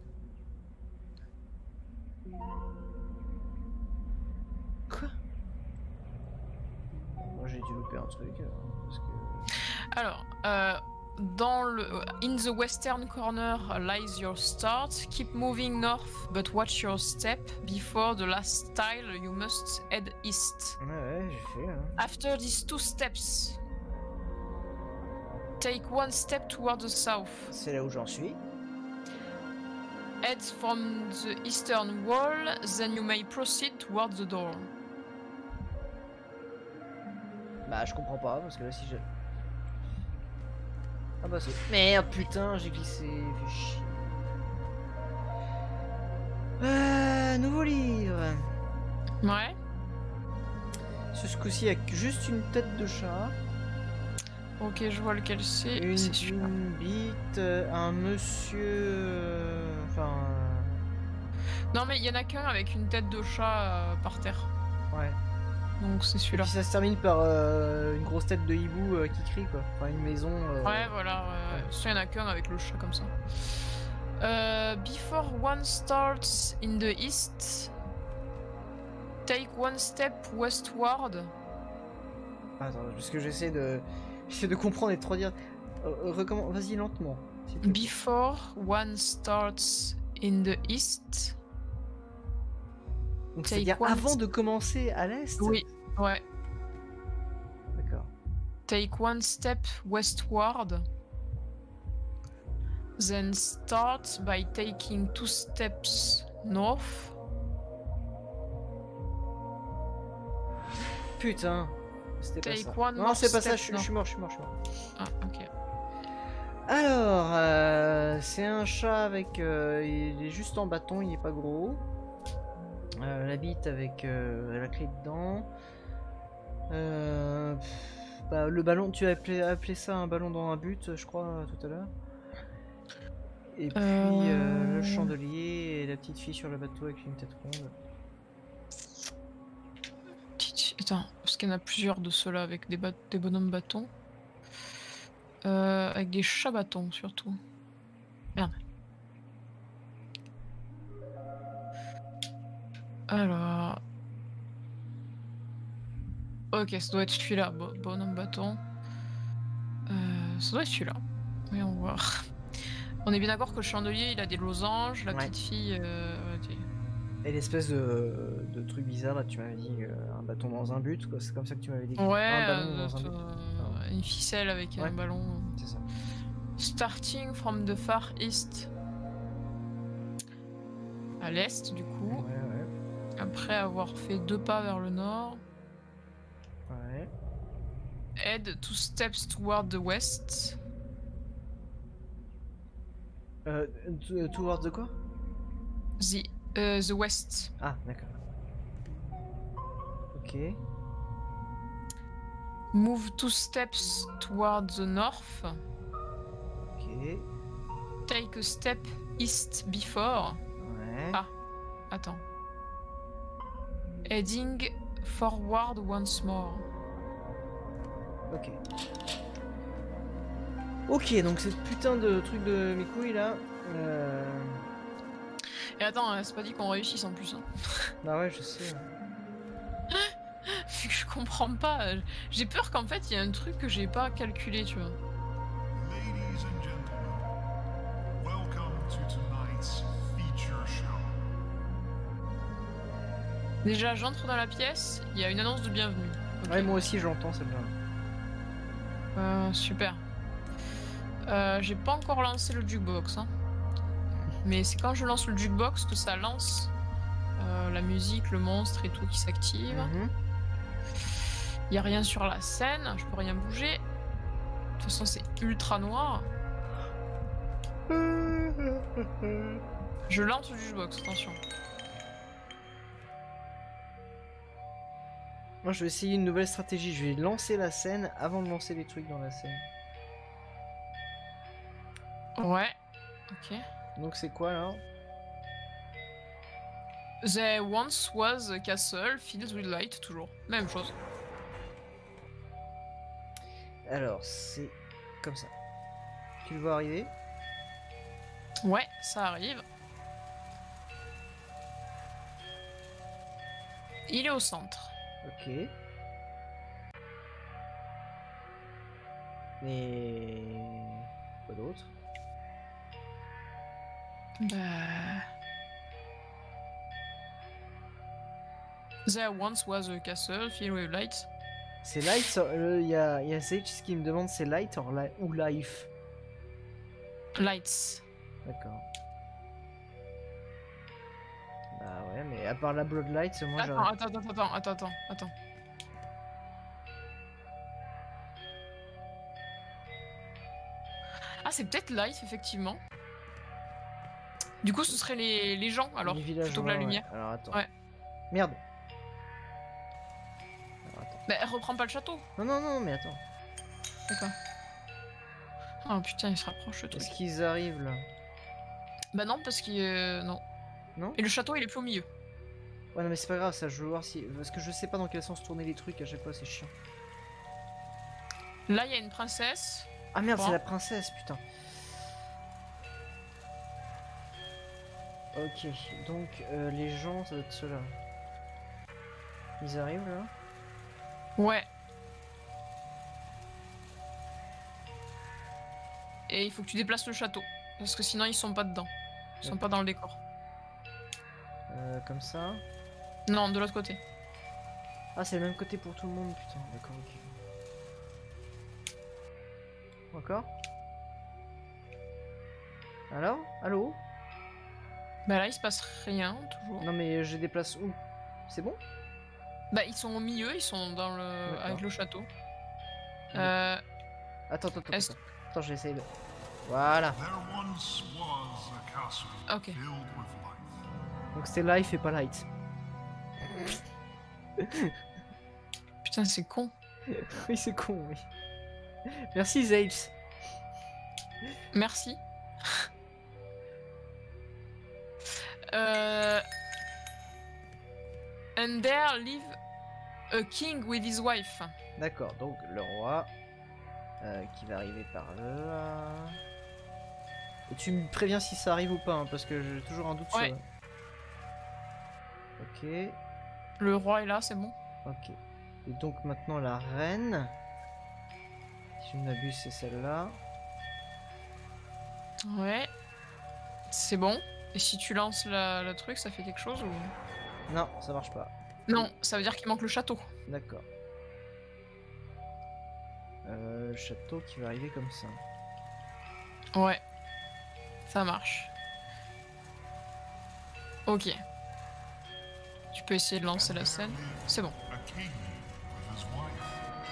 Quoi? Moi j'ai dû louper un truc. Alors, parce que...
Alors, euh, dans le in the western corner lies your start. Keep moving north, but watch your step. Before the last tile, you must head east.
Ouais, ouais, j'ai fait. Hein.
After these two steps, take one step toward the south.
C'est là où j'en suis.
Head from the eastern wall, then you may proceed toward the door.
Bah, je comprends pas parce que là, si je. Ah bah c'est... Merde, putain, j'ai glissé, fait chier. Euh, nouveau livre.
Ouais.
Ce coup-ci, il y a juste une tête de chat.
Ok, je vois lequel c'est.
Une,
C'est celui-là.
une bite, euh, un monsieur... euh, Enfin...
Non mais il y en a qu'un avec une tête de chat euh, par terre.
Ouais.
Donc c'est
Et
celui-là.
puis ça se termine par euh, une grosse tête de hibou euh, qui crie, quoi. Enfin, une maison... euh,
Ouais, voilà. Ouais. Il y en a qu'un avec le chat comme ça. Euh, before one starts in the east, take one step westward.
Attends, parce que j'essaie de... J'essaie de comprendre et de trop dire... Euh, recommence... Vas-y, lentement. s'il te plaît.
Before one starts in the east.
Donc
take
c'est-à-dire
one
avant de commencer à l'est?
Oui, ouais.
D'accord.
Take one step westward. Then start by taking two steps north.
Putain. C'était pas
Take
ça.
one
Non,
more
c'est pas ça,
step,
je suis
non.
je suis mort, je suis mort, je suis mort.
Ah, ok.
Alors, euh, c'est un chat avec... euh, il est juste en bâton, il est pas gros. Euh, la bite avec euh, la clé dedans. Euh, pff, bah, le ballon, tu as appelé, appelé ça un ballon dans un but, je crois, tout à l'heure. Et puis euh...
Euh...
le chandelier et la petite fille sur le bateau avec une tête ronde.
Attends, parce qu'il y en a plusieurs de ceux-là avec des, ba- des bonhommes bâtons. Euh, avec des chats bâtons surtout. Merde. Alors... Ok, ça doit être celui-là, bo- bonhomme bâton. Euh, ça doit être celui-là. Voyons voir. On est bien d'accord que le chandelier, il a des losanges, la
Ouais.
petite fille... Euh... ouais, t'es-
Et l'espèce de, de truc bizarre là, tu m'avais dit euh, un bâton dans un but, quoi. C'est comme ça que tu m'avais dit.
Ouais,
un ballon
euh,
dans un but.
euh, une ficelle avec
Ouais.
un ballon.
C'est ça.
Starting from the far east. À l'est, du coup.
Ouais, ouais.
Après avoir fait deux pas vers le nord.
Ouais.
Head two steps toward the west.
Euh, towards the quoi?
The, uh, the west.
Ah, d'accord. Ok.
Move two steps toward the north.
Ok.
Take a step east before.
Ouais.
Ah, attends. Heading forward once more.
Ok. Ok, donc cette putain de truc de mes couilles là. Euh...
Et attends, hein, c'est pas dit qu'on réussisse en plus. Hein.
Bah ouais, je sais.
Vu que je comprends pas. euh, J'ai peur qu'en fait il y a un truc que j'ai pas calculé, tu vois.
Ladies and gentlemen, welcome to tonight's feature show.
Déjà, j'entre dans la pièce, il y a une annonce de bienvenue. Ok.
Ouais, moi aussi j'entends celle-là.
Euh, super. Euh, j'ai pas encore lancé le jukebox, hein. Mais c'est quand je lance le jukebox que ça lance euh, la musique, le monstre et tout qui s'active.
Mhm.
Il y a rien sur la scène, je peux rien bouger. De toute façon, c'est ultra noir. Je lance le jukebox, attention.
Moi je vais essayer une nouvelle stratégie. Je vais lancer la scène avant de lancer les trucs dans la scène.
Ouais, ok.
Donc c'est quoi là?
There once was a castle filled with light, toujours. Même chose.
Alors c'est comme ça. Tu le vois arriver?
Ouais, ça arrive. Il est au centre.
Ok. Mais... Quoi d'autre?
Bah... There once was a castle filled with lights.
C'est light, il y a, y a Sage qui me demande c'est light or li ou life.
Lights.
D'accord. Bah ouais, mais à part la Bloodlight, moi
Attends,
j'aurais...
attends, attends, attends, attends, attends, attends. Ah, c'est peut-être light, effectivement. Du coup, ce serait les, les gens, alors,
Les
plutôt que
villageois,
la
ouais.
lumière.
Alors attends.
Ouais.
Merde. Alors attends.
Bah, elle reprend pas le château.
Non, non, non, mais attends.
D'accord. Oh putain, il se rapproche le truc.
Est-ce qu'ils arrivent là?
Bah non, parce qu'il... euh, non.
Non?
Et le château, il est plus au milieu.
Ouais, non, mais c'est pas grave, ça, je veux voir si... Parce que je sais pas dans quel sens tourner les trucs à chaque fois, c'est chiant.
Là, il y a une princesse.
Ah merde,
Quoi?
c'est la princesse, putain. Ok, donc euh, les gens, ça doit être ceux-là. Ils arrivent là?
Ouais. Et il faut que tu déplaces le château. Parce que sinon, ils sont pas dedans. Ils sont
Ok.
pas dans le décor.
Euh, comme ça.
Non, de l'autre côté.
Ah, c'est le même côté pour tout le monde, putain. D'accord, ok. Encore? Alors? Allô?
Bah là, il se passe rien, toujours.
Non, mais je les déplace où? C'est bon?
Bah, ils sont au milieu, ils sont dans le...
D'accord.
avec le château.
Ouais.
Euh...
Attends, attends, attends.
Est-ce-
Attends, attends j'essaye de... Voilà.
There once was a castle
Ok.
filled with light.
Donc c'était life et pas light.
Putain, c'est con.
Oui, c'est con, oui. Merci, Zales.
Merci. euh... And there live a king with his wife.
D'accord, donc le roi euh, qui va arriver par là. Et tu me préviens si ça arrive ou pas, hein, parce que j'ai toujours un doute
Ouais.
sur... Ok,
Le roi est là, c'est bon.
ok. Et donc maintenant la reine. Si je ne m'abuse, c'est celle-là.
Ouais. C'est bon. Et si tu lances la, la truc, ça fait quelque chose ou...
Non, ça marche pas.
Non, ça veut dire qu'il manque le château.
D'accord. Euh, le château qui va arriver comme ça.
Ouais. Ça marche. Ok. Tu peux essayer de lancer la scène. C'est bon.
A king with his wife.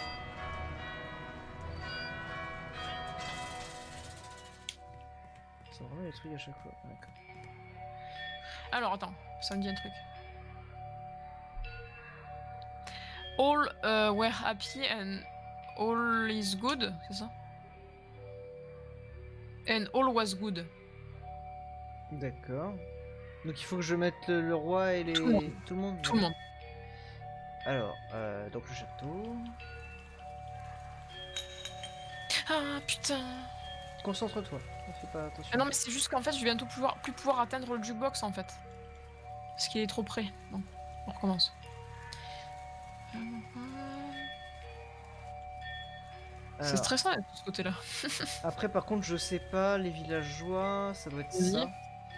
C'est vraiment les trucs à chaque fois. Ah, d'accord.
Alors attends, ça me dit un truc. All uh, were happy and all is good, c'est ça? And all was good.
D'accord. Donc il faut que je mette le, le roi et les...
Tout le monde.
Tout le monde
Tout le monde.
Alors, euh, donc le château...
Ah putain.
Concentre-toi, ne fais pas attention.
Ah non mais c'est juste qu'en fait je vais bientôt pouvoir, plus pouvoir atteindre le jukebox en fait. Parce qu'il est trop près. Bon, on recommence. C'est
Alors,
stressant de ce côté-là.
après par contre je sais pas, les villageois, ça doit être
Oui.
ça.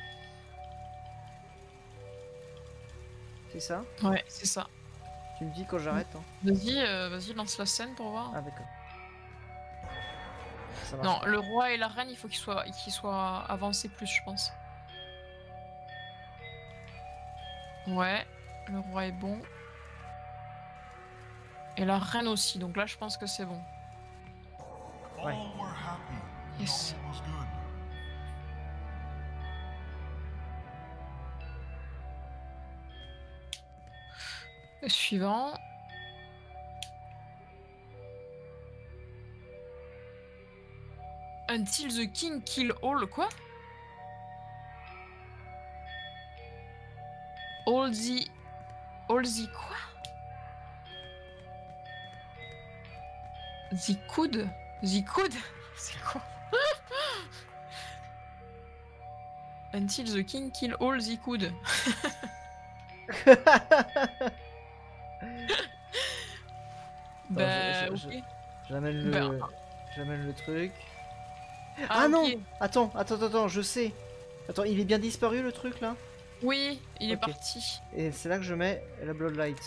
C'est ça?
Ouais, c'est ça.
Tu me dis quand j'arrête hein.
Vas-y, euh, vas-y, lance la scène pour voir.
Ah d'accord. Ça marche
Non,
pas.
le roi et la reine, il faut qu'ils soient, qu'ils soient avancés plus, je pense. Ouais, le roi est bon. Et la reine aussi, donc là je pense que c'est bon.
All were happy. and
Yes.
All was good.
Suivant. Until the king kill all, quoi? All the... All the quoi? The could? The could? C'est quoi? Until the king kill all the could. Bah,
je- je-
ok.
J'amène le...
Ben,
J'amène le truc.
Ah,
Ah, non
ok.
Attends, attends, attends, attends, je sais. Attends, il est bien disparu le truc là?
Oui, il est
Ok.
parti.
Et c'est là que je mets la Bloodlight.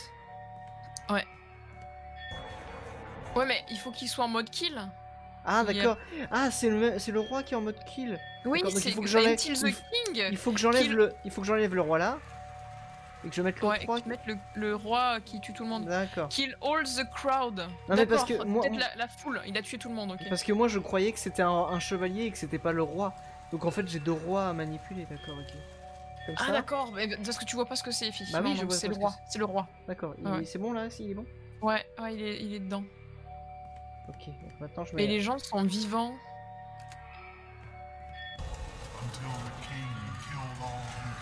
Ouais, mais il faut qu'il soit en mode kill.
Ah
Il y a-
d'accord. Ah c'est le, c'est le roi qui est en mode kill.
Oui,
D'accord, donc
c'est
il faut que j'enlève-
Until the
il faut-
King.
Il faut que j'enlève
Kill.
le, il faut que j'enlève le roi là. Et que je mette le
Ouais,
roi.
et mettre le, le roi qui tue tout le monde.
D'accord.
Kill all the crowd.
mais parce
D'accord,
que moi-
peut-être la, la foule. Il a tué tout le monde, ok.
Parce que moi je croyais que c'était un, un chevalier et que c'était pas le roi. Donc en fait j'ai deux rois à manipuler, d'accord, ok. Comme
Ah
ça.
d'accord, mais parce que tu vois pas ce que c'est effectivement.
Bah oui, je
donc
vois
c'est
pas
le
ce
roi.
que
C'est le roi.
D'accord. il-
Ouais.
C'est bon là, si il est bon.
Ouais, ouais, il est, il est dedans.
Ok. Donc maintenant je
Et
mets.
les gens sont vivants.
Until the king killed all he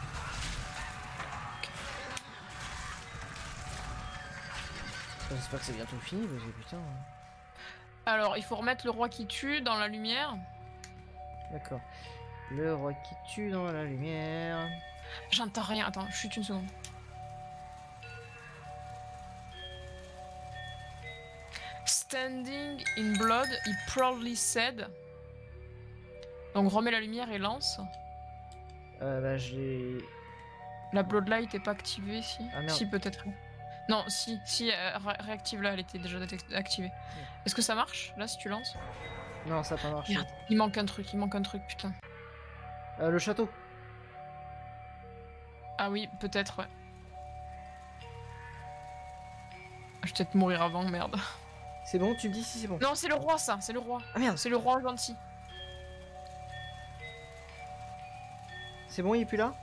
could.
J'espère que c'est bientôt fini parce que putain.
Alors, il faut remettre le roi qui tue dans la lumière.
D'accord. Le roi qui tue dans la lumière.
J'entends rien. Attends, chute une seconde. Standing in blood, he proudly said. Donc remets la lumière et lance.
Euh, bah j'ai.
La bloodlight est pas activée, si.
Ah, merde.
Si peut-être. Non, si, si, euh, ré- réactive là, elle était déjà détect- activée. Est-ce que ça marche là si tu lances?
Non, ça a pas marché.
Merde, il manque un truc, il manque un truc, putain.
Euh, le château.
Ah oui, peut-être, ouais. Je vais peut-être mourir avant, merde.
C'est bon, tu me dis si c'est bon.
Non, c'est le roi ça, c'est le roi.
Ah merde.
C'est le roi gentil.
C'est bon, il est plus là.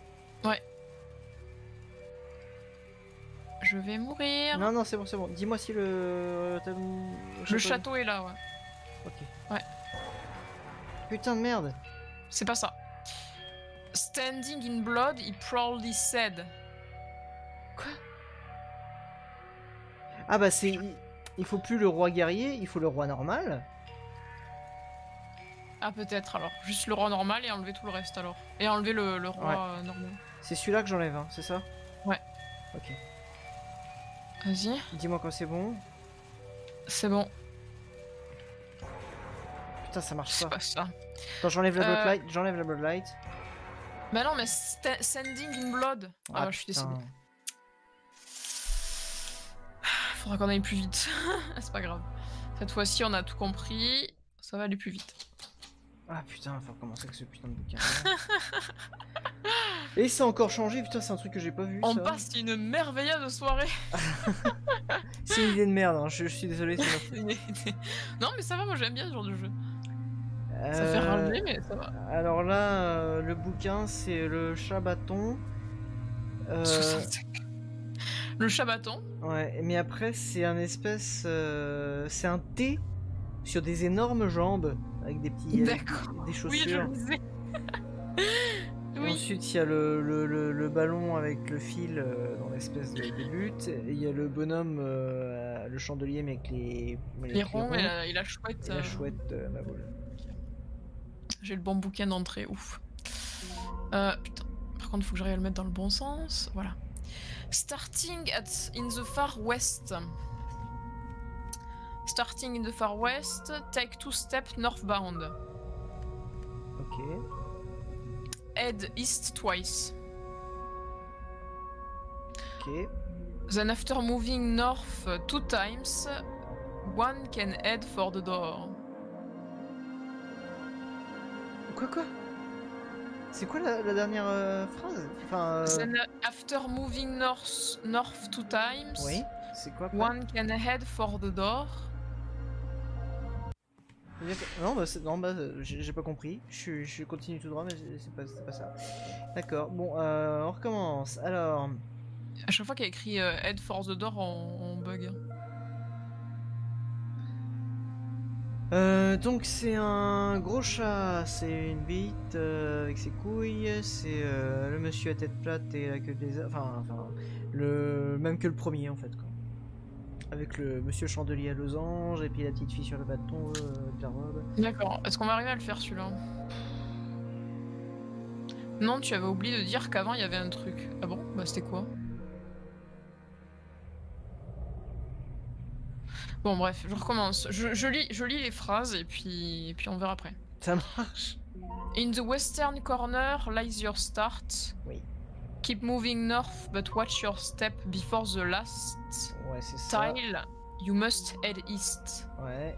Je vais mourir.
Non, non, c'est bon, c'est bon. Dis-moi si le. t'as-
Le château est là, ouais.
Ok.
Ouais.
Putain de merde.
C'est pas ça. Standing in blood, he proudly said.
Ah bah c'est. il- Il faut plus le roi guerrier, il faut le roi normal.
Ah, peut-être alors. Juste le roi normal et enlever tout le reste alors. Et enlever le, le roi
Ouais.
euh, normal.
C'est celui-là que j'enlève, hein, c'est ça?
Ouais.
Ok.
Vas-y,
Dis-moi quand c'est bon.
c'est bon.
Putain, ça marche
C'est
pas.
pas ça.
Attends, j'enlève la
Euh.
bloodlight. J'enlève la bloodlight.
Bah non, mais sta- standing in blood. Ah, bah, je suis
putain.
décédée. Faudra qu'on aille plus vite. C'est pas grave. Cette fois-ci, on a tout compris. Ça va aller plus vite.
Ah putain, faut recommencer avec ce putain de bouquin. Et c'est encore changé, putain, c'est un truc que j'ai pas vu.
On
ça.
passe une merveilleuse soirée.
C'est une idée de merde, hein. je, je suis désolé. c'est
Non mais ça va, moi j'aime bien ce genre de jeu.
Euh,
Ça fait râler mais ça va.
Alors là, euh, le bouquin, c'est le chat bâton. Euh,
soixante-cinq. Le chat bâton.
Ouais, mais après, c'est un espèce. euh, C'est un T sur des énormes jambes avec des petits. avec
D'accord.
des
Oui, je
chaussures.
le sais.
Et
Oui.
ensuite, il y a le, le, le, le ballon avec le fil euh, dans l'espèce de, de lutte. Et il y a le bonhomme, euh, le chandelier, mais avec les. avec
Les ronds
ronds,
et la, et la chouette.
et la
euh,
chouette, euh, ma boule.
J'ai le bon bouquin d'entrée, ouf. Euh, putain. Par contre, faut que j'arrive à le mettre dans le bon sens. Voilà. Starting at in the far west. Starting in the far west, take two steps northbound.
Ok.
Head east twice.
Ok.
Then after moving north two times, one can head for the door.
Quoi, quoi? C'est quoi la, la dernière euh, phrase? Enfin. euh,
Then after moving north north two times,
Oui. C'est quoi? après
one can head for the door.
Non, bah, c'est- non, bah, euh, j'ai j'ai pas compris. Je, suis- je continue tout droit, mais c'est c'est pas, c'est pas ça. D'accord. Bon, euh, on recommence. Alors.
À chaque fois qu'il y a écrit euh, head for the door, on, on bug.
Euh, donc c'est un gros chat, c'est une bite euh, avec ses couilles, c'est euh, le monsieur à tête plate et la queue des... Enfin, enfin, le même que le premier en fait quoi. Avec le monsieur chandelier à losange et puis la petite fille sur le bâton euh, de la robe.
D'accord. Est-ce qu'on va arriver à le faire celui-là? Non, tu avais oublié de dire qu'avant il y avait un truc. Ah bon? Bah c'était quoi? Bon bref, je recommence. Je, je lis, je lis les phrases et puis, et puis on verra après.
Ça marche.
In the western corner lies your start.
Oui.
Keep moving north, but watch your step before the last
Ouais, c'est ça.
tile. You must head east.
Ouais.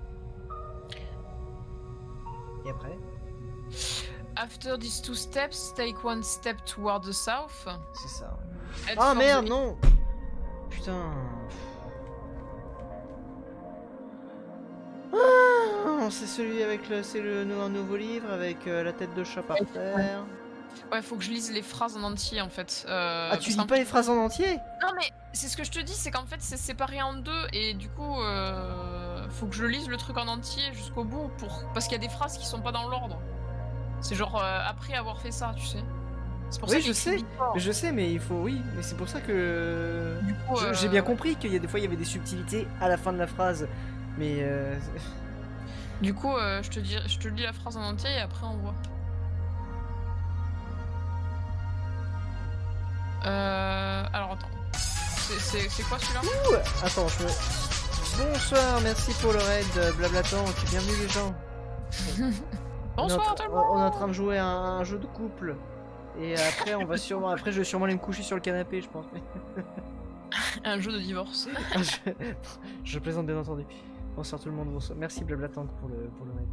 Et après?
After these two steps, take one step toward the south.
C'est ça.
Head
Ah
for
merde,
the-
non. Putain. Ah, c'est celui avec le, c'est le un nouveau livre avec euh, la tête de chat par terre.
Ouais, faut que je lise les phrases en entier en fait. Euh,
Ah, tu
parce
lis
qu'en
pas
fait-
les phrases en entier?
Non mais c'est ce que je te dis, c'est qu'en fait c'est séparé en deux et du coup euh, faut que je lise le truc en entier jusqu'au bout pour parce qu'il y a des phrases qui sont pas dans l'ordre. C'est genre euh, après avoir fait ça, tu sais. C'est pour
Oui,
ça
je
qu'il
sais.
écrit before.
Je sais, mais il faut, oui, mais c'est pour ça que
Du coup,
Je-
euh,
j'ai bien compris qu'il y a des fois il y avait des subtilités à la fin de la phrase, mais euh,
Du coup, euh, je te dis, je te lis la phrase en entier et après on voit. Euh, alors attends. C'est- C'est c'est quoi celui-là?
Ouh, attends, je me... Bonsoir, merci pour le raid, euh, blablatant, bienvenue les gens. On est en
Bonsoir
tra-
tout le
On est en
monde.
train de jouer à un, un jeu de couple. Et après, on va sûrement, après, je vais sûrement aller me coucher sur le canapé, je pense.
Un jeu de divorce.
je... je plaisante bien entendu. Bonsoir tout le monde, bonsoir. Merci Blablatank pour le, pour le raid.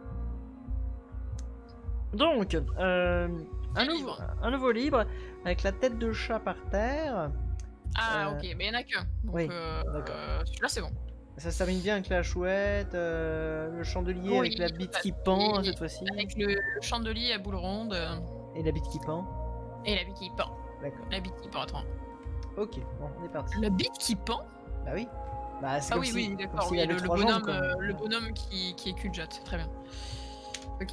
Donc, euh, un,
Un
nouveau,
livre.
un nouveau livre avec la tête de chat par terre.
Ah
Euh,
ok, mais il y en a qu'un. Donc
oui,
euh,
d'accord.
euh, celui-là c'est bon.
Ça se termine bien avec la chouette, euh, le chandelier
Oui,
avec la bite qui pend hein, cette fois-ci.
Avec le, le chandelier à boule ronde euh,
Et la bite qui pend.
et la bite qui pend.
D'accord.
La bite qui pend, attends.
Ok, bon, on est parti.
La bite qui pend?
Bah oui. Bah c'est
Ah
comme
oui,
si,
oui,
comme
d'accord,
s'il
oui,
avait
le, le
trois
bonhomme,
jambes, quoi.
euh, le bonhomme qui, qui est cul-de-jatte, très bien. Ok.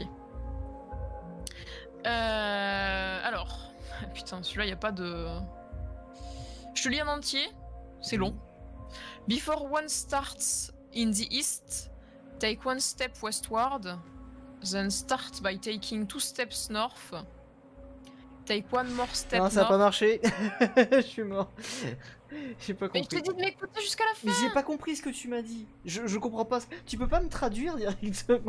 Euh, alors, putain, celui-là, il n'y a pas de... Je te lis en entier, c'est long. Before one starts in the east, take one step westward, then start by taking two steps north. Take one more step
Non, ça a
north.
pas marché. Je suis mort. J'ai pas
Mais je t'ai
compris.
dit de m'écouter jusqu'à la fin.
Mais j'ai pas compris ce que tu m'as dit. Je, je comprends pas. ce- Tu peux pas me traduire directement.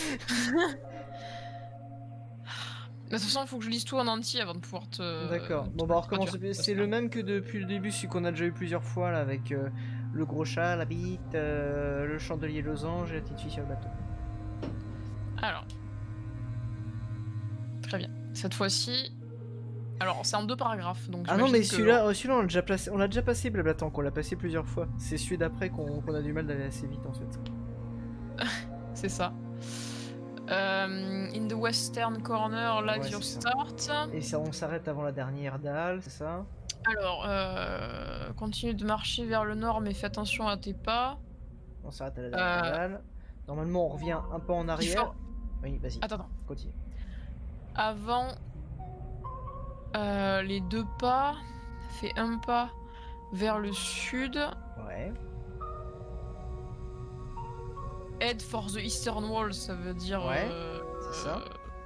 De toute façon, il faut que je lise tout en entier avant de pouvoir te.
D'accord.
te
Bon bah on
le
recommence.
traduire.
C'est le même que depuis le début, celui qu'on a déjà eu plusieurs fois là avec euh, le gros chat, la bite, euh, le chandelier losange et la petite fille sur le bateau.
Alors. Très bien. Cette fois-ci... Alors, c'est en deux paragraphes, donc
Ah non, mais
j'imagine que-
celui-là, euh, celui-là on l'a déjà placé, on l'a déjà passé, Blablatant, qu'on l'a passé plusieurs fois. C'est celui d'après qu'on qu'on a du mal d'aller assez vite en fait.
C'est ça. Euh, in the western corner, là,
Ouais,
you
c'est ça.
start.
Et ça, on s'arrête avant la dernière dalle, c'est ça?
Alors, euh, continue de marcher vers le nord, mais fais attention à tes pas.
On s'arrête à la dernière
Euh,
dalle. Normalement, on revient un peu en arrière.
faut-
Oui, vas-y,
Attends, attends.
continue.
Avant euh, les deux pas, fais un pas vers le sud.
Ouais.
Head for the eastern wall, ça veut dire.
Ouais,
euh,
c'est ça.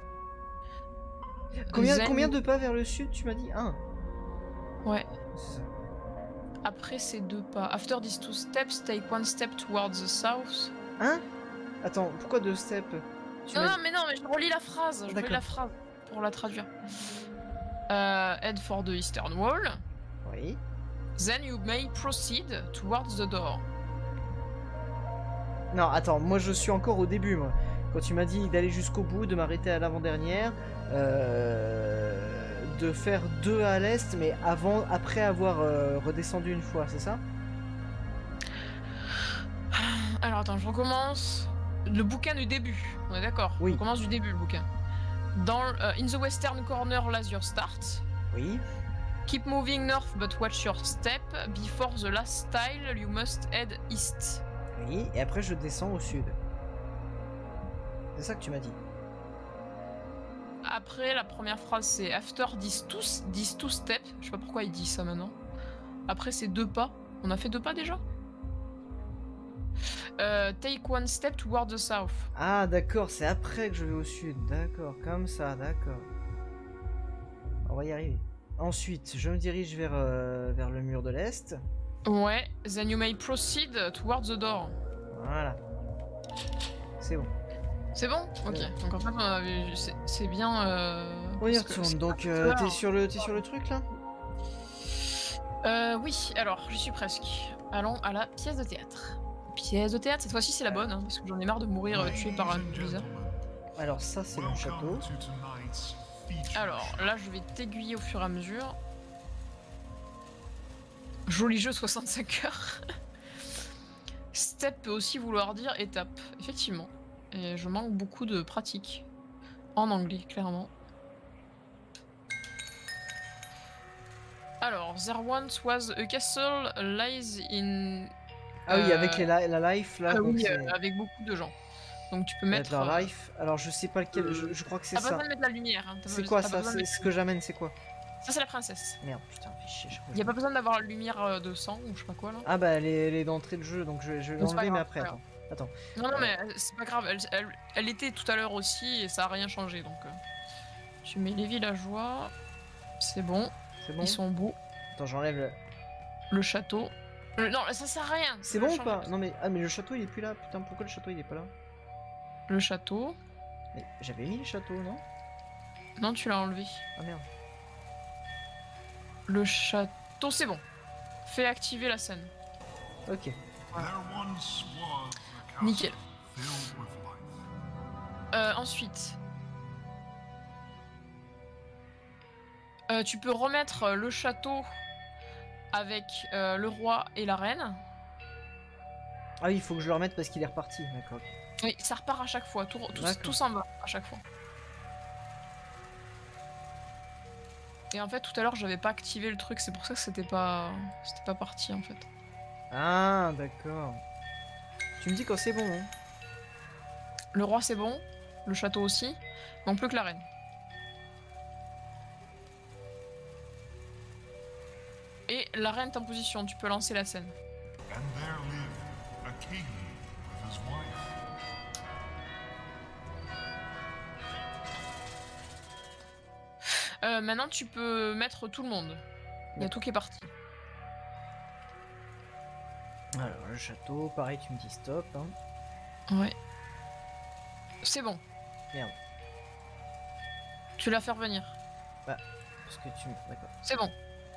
euh,
Combien,
then-
combien de pas vers le sud, tu m'as dit? Un.
Ouais.
C'est ça.
Après ces deux pas. After these two steps, take one step towards the south.
Hein? Attends, pourquoi deux steps? Tu
Non,
m'as
non,
dit-
mais non, mais je relis la phrase. Je relis
D'accord.
la phrase pour la traduire. Euh, head for the eastern wall.
Oui.
Then you may proceed towards the door.
Non, attends, moi je suis encore au début, moi. Quand tu m'as dit d'aller jusqu'au bout, de m'arrêter à l'avant-dernière, euh, de faire deux à l'est, mais avant, après avoir euh, redescendu une fois, c'est ça?
Alors attends, je recommence. Le bouquin du début, on est d'accord?
Oui.
On commence du début le bouquin. Dans, euh, in the western corner, last your start.
Oui.
Keep moving north, but watch your step. Before the last stile, you must head east.
Oui, et après je descends au sud. C'est ça que tu m'as dit.
Après, la première phrase c'est After these two, these two steps. Je sais pas pourquoi il dit ça maintenant. Après, c'est deux pas. On a fait deux pas déjà? Euh, take one step toward the south.
Ah d'accord, c'est après que je vais au sud. D'accord, comme ça, d'accord. On va y arriver. Ensuite, je me dirige vers, euh, vers le mur de l'Est.
Ouais, then you may proceed towards the door.
Voilà. C'est bon.
C'est bon? Ok.
Ouais.
Donc en fait, on avait- c'est c'est bien. Euh...
On y
parce que
retourne.
c'est
Donc,
pas
euh,
clair.
t'es sur, le- t'es sur le truc là?
Euh, oui, alors, je suis presque. Allons à la pièce de théâtre. Pièce de théâtre, cette fois-ci c'est la bonne, hein, parce que j'en ai marre de mourir euh, tué par un blizzard.
Alors, ça, c'est le château.
Alors, là, je vais t'aiguiller au fur et à mesure. Joli jeu, soixante-cinq heures. Step peut aussi vouloir dire étape, effectivement. Et je manque beaucoup de pratique. En anglais, clairement. Alors, there once was a castle lies in...
Ah oui,
euh,
avec les li- la life là.
ah
donc
oui,
c'est-
euh, avec beaucoup de gens. Donc tu peux
mettre
mettre...
leur
euh,
life. Alors, je sais pas lequel. Je, je crois que c'est
T'as pas
ça.
besoin de mettre la lumière. Hein, t'as
C'est
pas-
quoi
t'as pas
ça?
besoin de
C'est
mettre-
ce que j'amène, c'est quoi?
Ça, c'est la princesse.
Merde, putain, fais chier. je crois
Il
que
a pas besoin d'avoir la lumière euh, de sang ou je sais pas quoi là.
Ah bah, elle est, elle est d'entrée de jeu, donc je, je vais
Mais c'est pas
l'enlever, mais
grave,
après,
c'est
attends. Attends.
Non, non, mais euh, c'est pas grave. Elle, elle, elle était tout à l'heure aussi et ça a rien changé donc. euh. Tu mets les villageois. C'est bon.
C'est bon?
Ils sont beaux.
Attends, j'enlève le...
Le château. Euh, non, ça sert à rien.
C'est
Le
bon ou
champ-
pas? Non mais... Ah mais le château il est plus là, putain, pourquoi le château il est pas là?
Le château.
Mais j'avais mis le château, non?
Non, tu l'as enlevé.
Ah merde.
Le château, c'est bon. Fais activer la scène.
Ok.
Nickel. Euh, ensuite. Euh, tu peux remettre euh, le château avec euh, le roi et la reine.
Ah oui, il faut que je le remette parce qu'il est reparti, d'accord. ok.
Oui, ça repart à chaque fois. Tout, tout,
D'accord.
tout s'en va à chaque fois. Et en fait, tout à l'heure, j'avais pas activé le truc. C'est pour ça que c'était pas, c'était pas parti en fait.
Ah d'accord. Tu me dis quand c'est bon, hein?
Le roi, c'est bon. Le château aussi. Non plus que la reine. Et la reine est en position. Tu peux lancer la scène.
And there lived a king with his wife.
Euh, maintenant, tu peux mettre tout le monde. Il y a tout qui est parti.
Alors le château, pareil, tu me dis stop, hein.
Ouais. C'est bon.
Merde.
Tu l'as fait revenir.
Parce que tu me... D'accord.
C'est bon.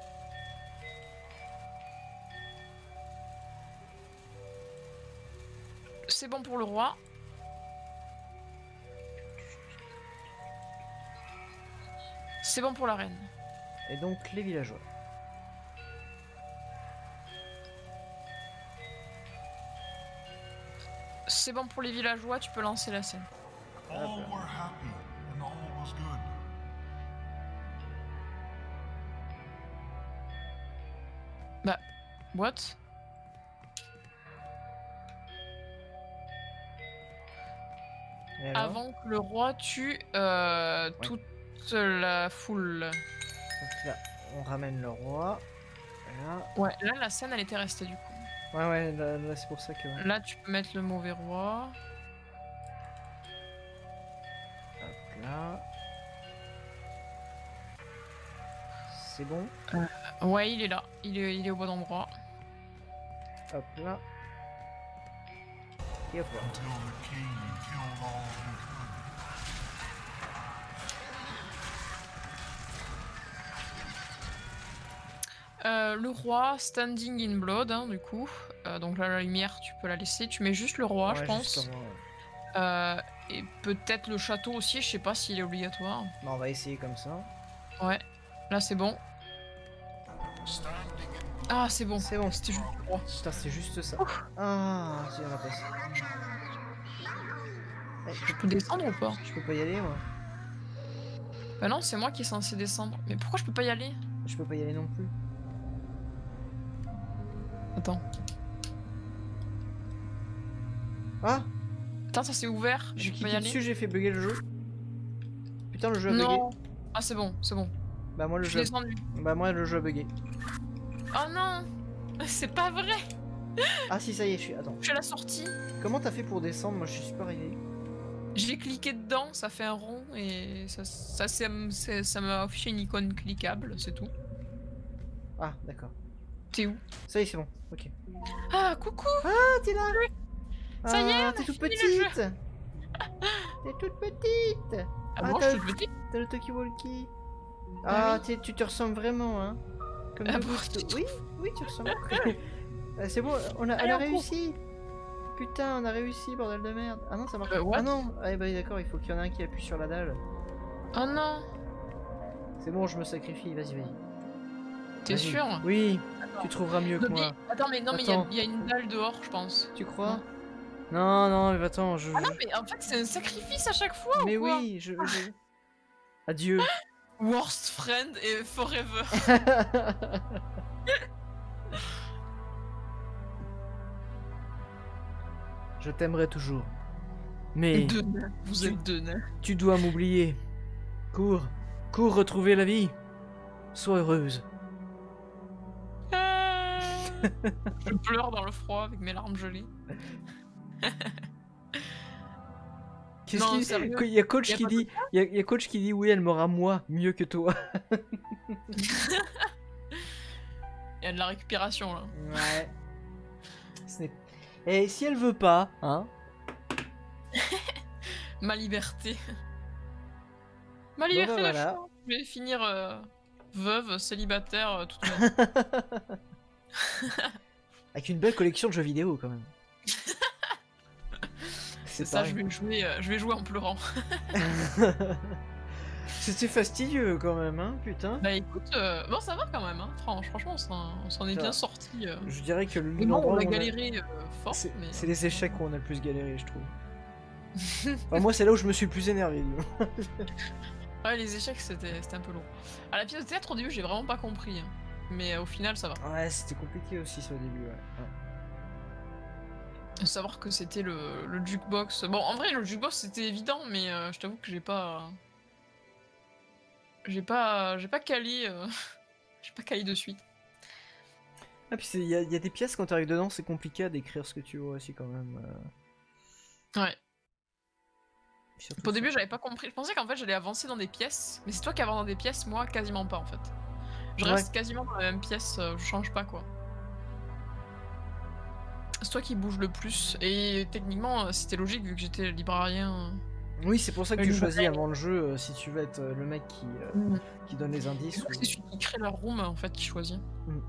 C'est bon pour le roi. C'est bon pour la reine.
Et donc les villageois.
C'est bon pour les villageois, tu peux lancer la scène.
All were happy, and all was good.
What?
Et alors
Avant que le roi tue euh,
Ouais.
toute la foule.
Donc là, on ramène le roi. Là,
Ouais, là la scène elle était restée du coup.
ouais, ouais, là, là, c'est pour ça que.
Là tu peux mettre le mauvais roi.
Hop là. C'est bon.
Ouais, il est là, il est, il est au bon endroit.
Hop là. Et hop là.
Until the king killed all who could.
Euh, le roi, standing in blood, hein, du coup. Euh, donc là, la lumière, tu peux la laisser. Tu mets juste le roi,
Ouais,
je pense.
justement, ouais.
Euh, et peut-être le château aussi, je sais pas s'il est obligatoire.
Bon, on va essayer comme ça.
Ouais, là c'est bon.
Standing in
Ah, c'est bon.
C'est bon.
C'était juste le roi.
Putain, c'est juste ça. Ah, si, on a passé. Eh,
Je peux descendre ou pas?
je peux pas y aller, moi.
Bah non, c'est moi qui est censé descendre. Mais pourquoi je peux pas y aller?
Je peux pas y aller non plus.
Attends.
Ah,
Attends, ça s'est ouvert.
j'ai
Je peux pas y
cliqué
aller.
dessus, j'ai fait bugger le jeu. Putain, le jeu a bugué.
Non. Ah, c'est bon, c'est bon.
Bah moi le
Je suis
jeu. a-
descendu.
Bah moi le jeu a bugué.
Oh non. C'est pas vrai.
Ah si, ça y est, je suis. Attends.
Je suis à la sortie.
Comment t'as fait pour descendre? Moi je suis pas arrivé.
J'ai cliqué dedans, ça fait un rond et ça, ça, c'est- c'est- ça m'a affiché une icône cliquable, c'est tout.
Ah, d'accord.
T'es où?
Ça y est, c'est bon. Ok.
Ah, coucou.
Ah, t'es là.
Ça y est,
Ah,
on
t'es
a
toute
fini le
petite. T'es toute petite.
Ah,
Ah,
bon, je
t'as
suis toute petite.
t'as le Toki Walkie.
Ah
Ah, t'es- tu te ressembles vraiment, hein. Comme
Ah
deux
bon,
gouttes.
tu
Oui, oui, tu ressembles. Ah, c'est bon, on a,
Allez,
on a
on court.
réussi. Putain, on a réussi, bordel de merde. Ah non, ça marche
Euh,
pas.
what
Ah non, ah bah d'accord, il faut qu'il y en ait un qui appuie sur la dalle.
Oh non.
C'est bon, je me sacrifie, vas-y, vas-y.
T'es
Vas-y.
sûr?
Oui,
Attends.
tu trouveras mieux que
Non, mais-
moi.
Attends, mais non, mais il y a-
Attends.
il y, a une dalle dehors, je pense.
Tu crois? Non, non, mais attends, je.
Ah non,
je-
mais en fait, c'est un sacrifice à chaque fois.
Mais
ou quoi?
oui, je. je- Adieu.
Worst friend et forever.
Je t'aimerai toujours. Mais
Deux nains. Vous
tu-
êtes deux nains.
tu dois m'oublier. Cours, cours retrouver la vie. Sois heureuse.
Ah. Je pleure dans le froid avec mes larmes gelées.
Qu'est-ce
Non,
qu'il
sérieux,
Il y a coach
y a
qui
pas
dit, il y, a- il y a coach qui dit oui, elle m'aura moi mieux que toi.
Il y a de la récupération là.
Ouais. Ce n'est- Et si elle veut pas, hein?
Ma liberté. Ma
Bon,
liberté
bah,
de
voilà.
choix. Je vais finir euh, veuve, célibataire, euh, toute ma vie.
Avec une belle collection de jeux vidéo quand même.
C'est ça,
pareil.
je vais, jouer, euh, je vais jouer en pleurant.
C'était fastidieux quand même, hein, putain.
Bah écoute, euh, bon ça va quand même, hein. Fran- franchement on s'en on s'en est
Ça
bien
va.
sorti. Euh.
Je dirais que
Mais bon,
l'endroit
on
où
a
on a-
galéré euh, fort,
C'est
mais...
c'est les échecs où on a le plus galéré, je trouve. Enfin, moi, c'est là où je me suis le plus énervé. dis-donc.
Ouais, les échecs c'était c'était un peu long. À la pièce de théâtre au début j'ai vraiment pas compris, hein. Mais euh, au final ça va.
Ouais, c'était compliqué aussi ça au début. Ouais. Ouais.
Savoir que c'était le, le jukebox. Bon, en vrai, le jukebox c'était évident, mais euh, je t'avoue que j'ai pas. J'ai pas. J'ai pas quali. euh, J'ai pas quali de suite.
Ah, puis il y, a- y a des pièces quand t'arrives dedans, c'est compliqué à décrire ce que tu vois aussi quand même. euh.
Ouais.
Surtout
Au début, j'avais pas compris. Je pensais qu'en fait j'allais avancer dans des pièces, mais c'est toi qui avances dans des pièces, moi quasiment pas en fait. Je
Ouais.
reste quasiment dans la même pièce, euh, je change pas quoi. C'est toi qui bouge le plus, et techniquement euh, c'était logique vu que j'étais librarien. euh.
Oui, c'est pour ça que
Une
tu choisis
vraie-
avant le jeu euh, si tu veux être euh, le mec qui, euh,
Mm.
qui donne les indices.
C'est
ou-
celui qui crée la room en fait qui choisit.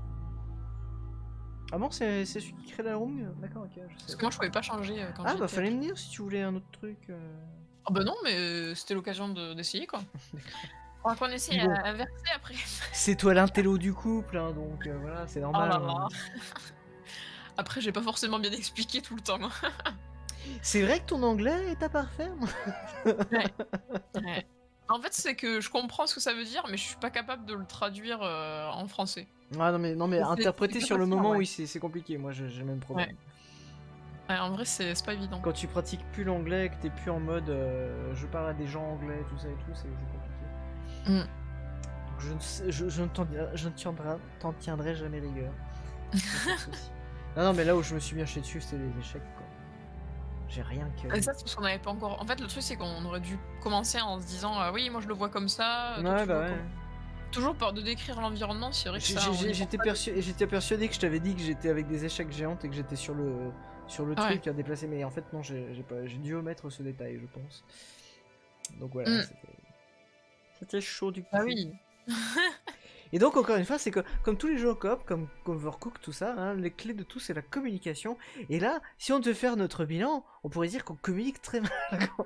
Ah bon, c'est c'est celui qui crée la room? D'accord, ok, je
Parce
sais.
que moi je pouvais pas changer euh, quand
Ah
j'étais.
bah fallait me dire si tu voulais un autre truc. euh.
Ah bah non, mais c'était l'occasion de- d'essayer quoi. On va qu'on essaye
Bon.
à inverser après.
C'est toi l'intello du couple, hein, donc euh, voilà, c'est
Oh
normal.
là
hein.
là. Après, j'ai pas forcément bien expliqué tout le temps.
C'est vrai que ton anglais est à parfaire.
Ouais. Ouais. En fait, c'est que je comprends ce que ça veut dire, mais je suis pas capable de le traduire euh, en français.
Ah non mais non mais
C'est-
interpréter
c'est
sur le
pas facile,
moment,
ouais.
oui, c'est c'est compliqué. Moi, j'ai j'ai le même problème.
Ouais, en vrai, c'est c'est pas évident.
Quand tu pratiques plus l'anglais, que t'es plus en mode euh, je parle à des gens anglais, tout ça et tout, c'est c'est compliqué.
Mm.
Donc je ne sais- je, je ne t'en je ne tiendrai, t'en tiendrai jamais rigueur. Y a pas de souci. Non non mais là où je me suis bien chié dessus, c'était les échecs quoi. J'ai rien que.
Et ça, c'est parce qu'on avait pas encore. En fait, le truc, c'est qu'on aurait dû commencer en se disant ah oui, moi je le vois comme ça. toi,
Ouais
tu le
bah
vois
ouais.
comme- Toujours peur de décrire l'environnement, c'est vrai que
J'ai-
ça.
j'ai-
on
j'ai-
est
J'étais
pas-
persu- j'étais persuadé que je t'avais dit que j'étais avec des échecs géantes et que j'étais sur le sur le
Ouais.
truc à déplacer, mais en fait non, j'ai j'ai pas j'ai dû omettre ce détail, je pense. Donc voilà,
Mm.
c'était c'était chaud du coup.
Ah oui.
Et donc encore une fois, c'est que comme tous les jeux en coop, comme Overcooked, tout ça, hein, les clés de tout c'est la communication. Et là, si on devait faire notre bilan, on pourrait dire qu'on communique très mal.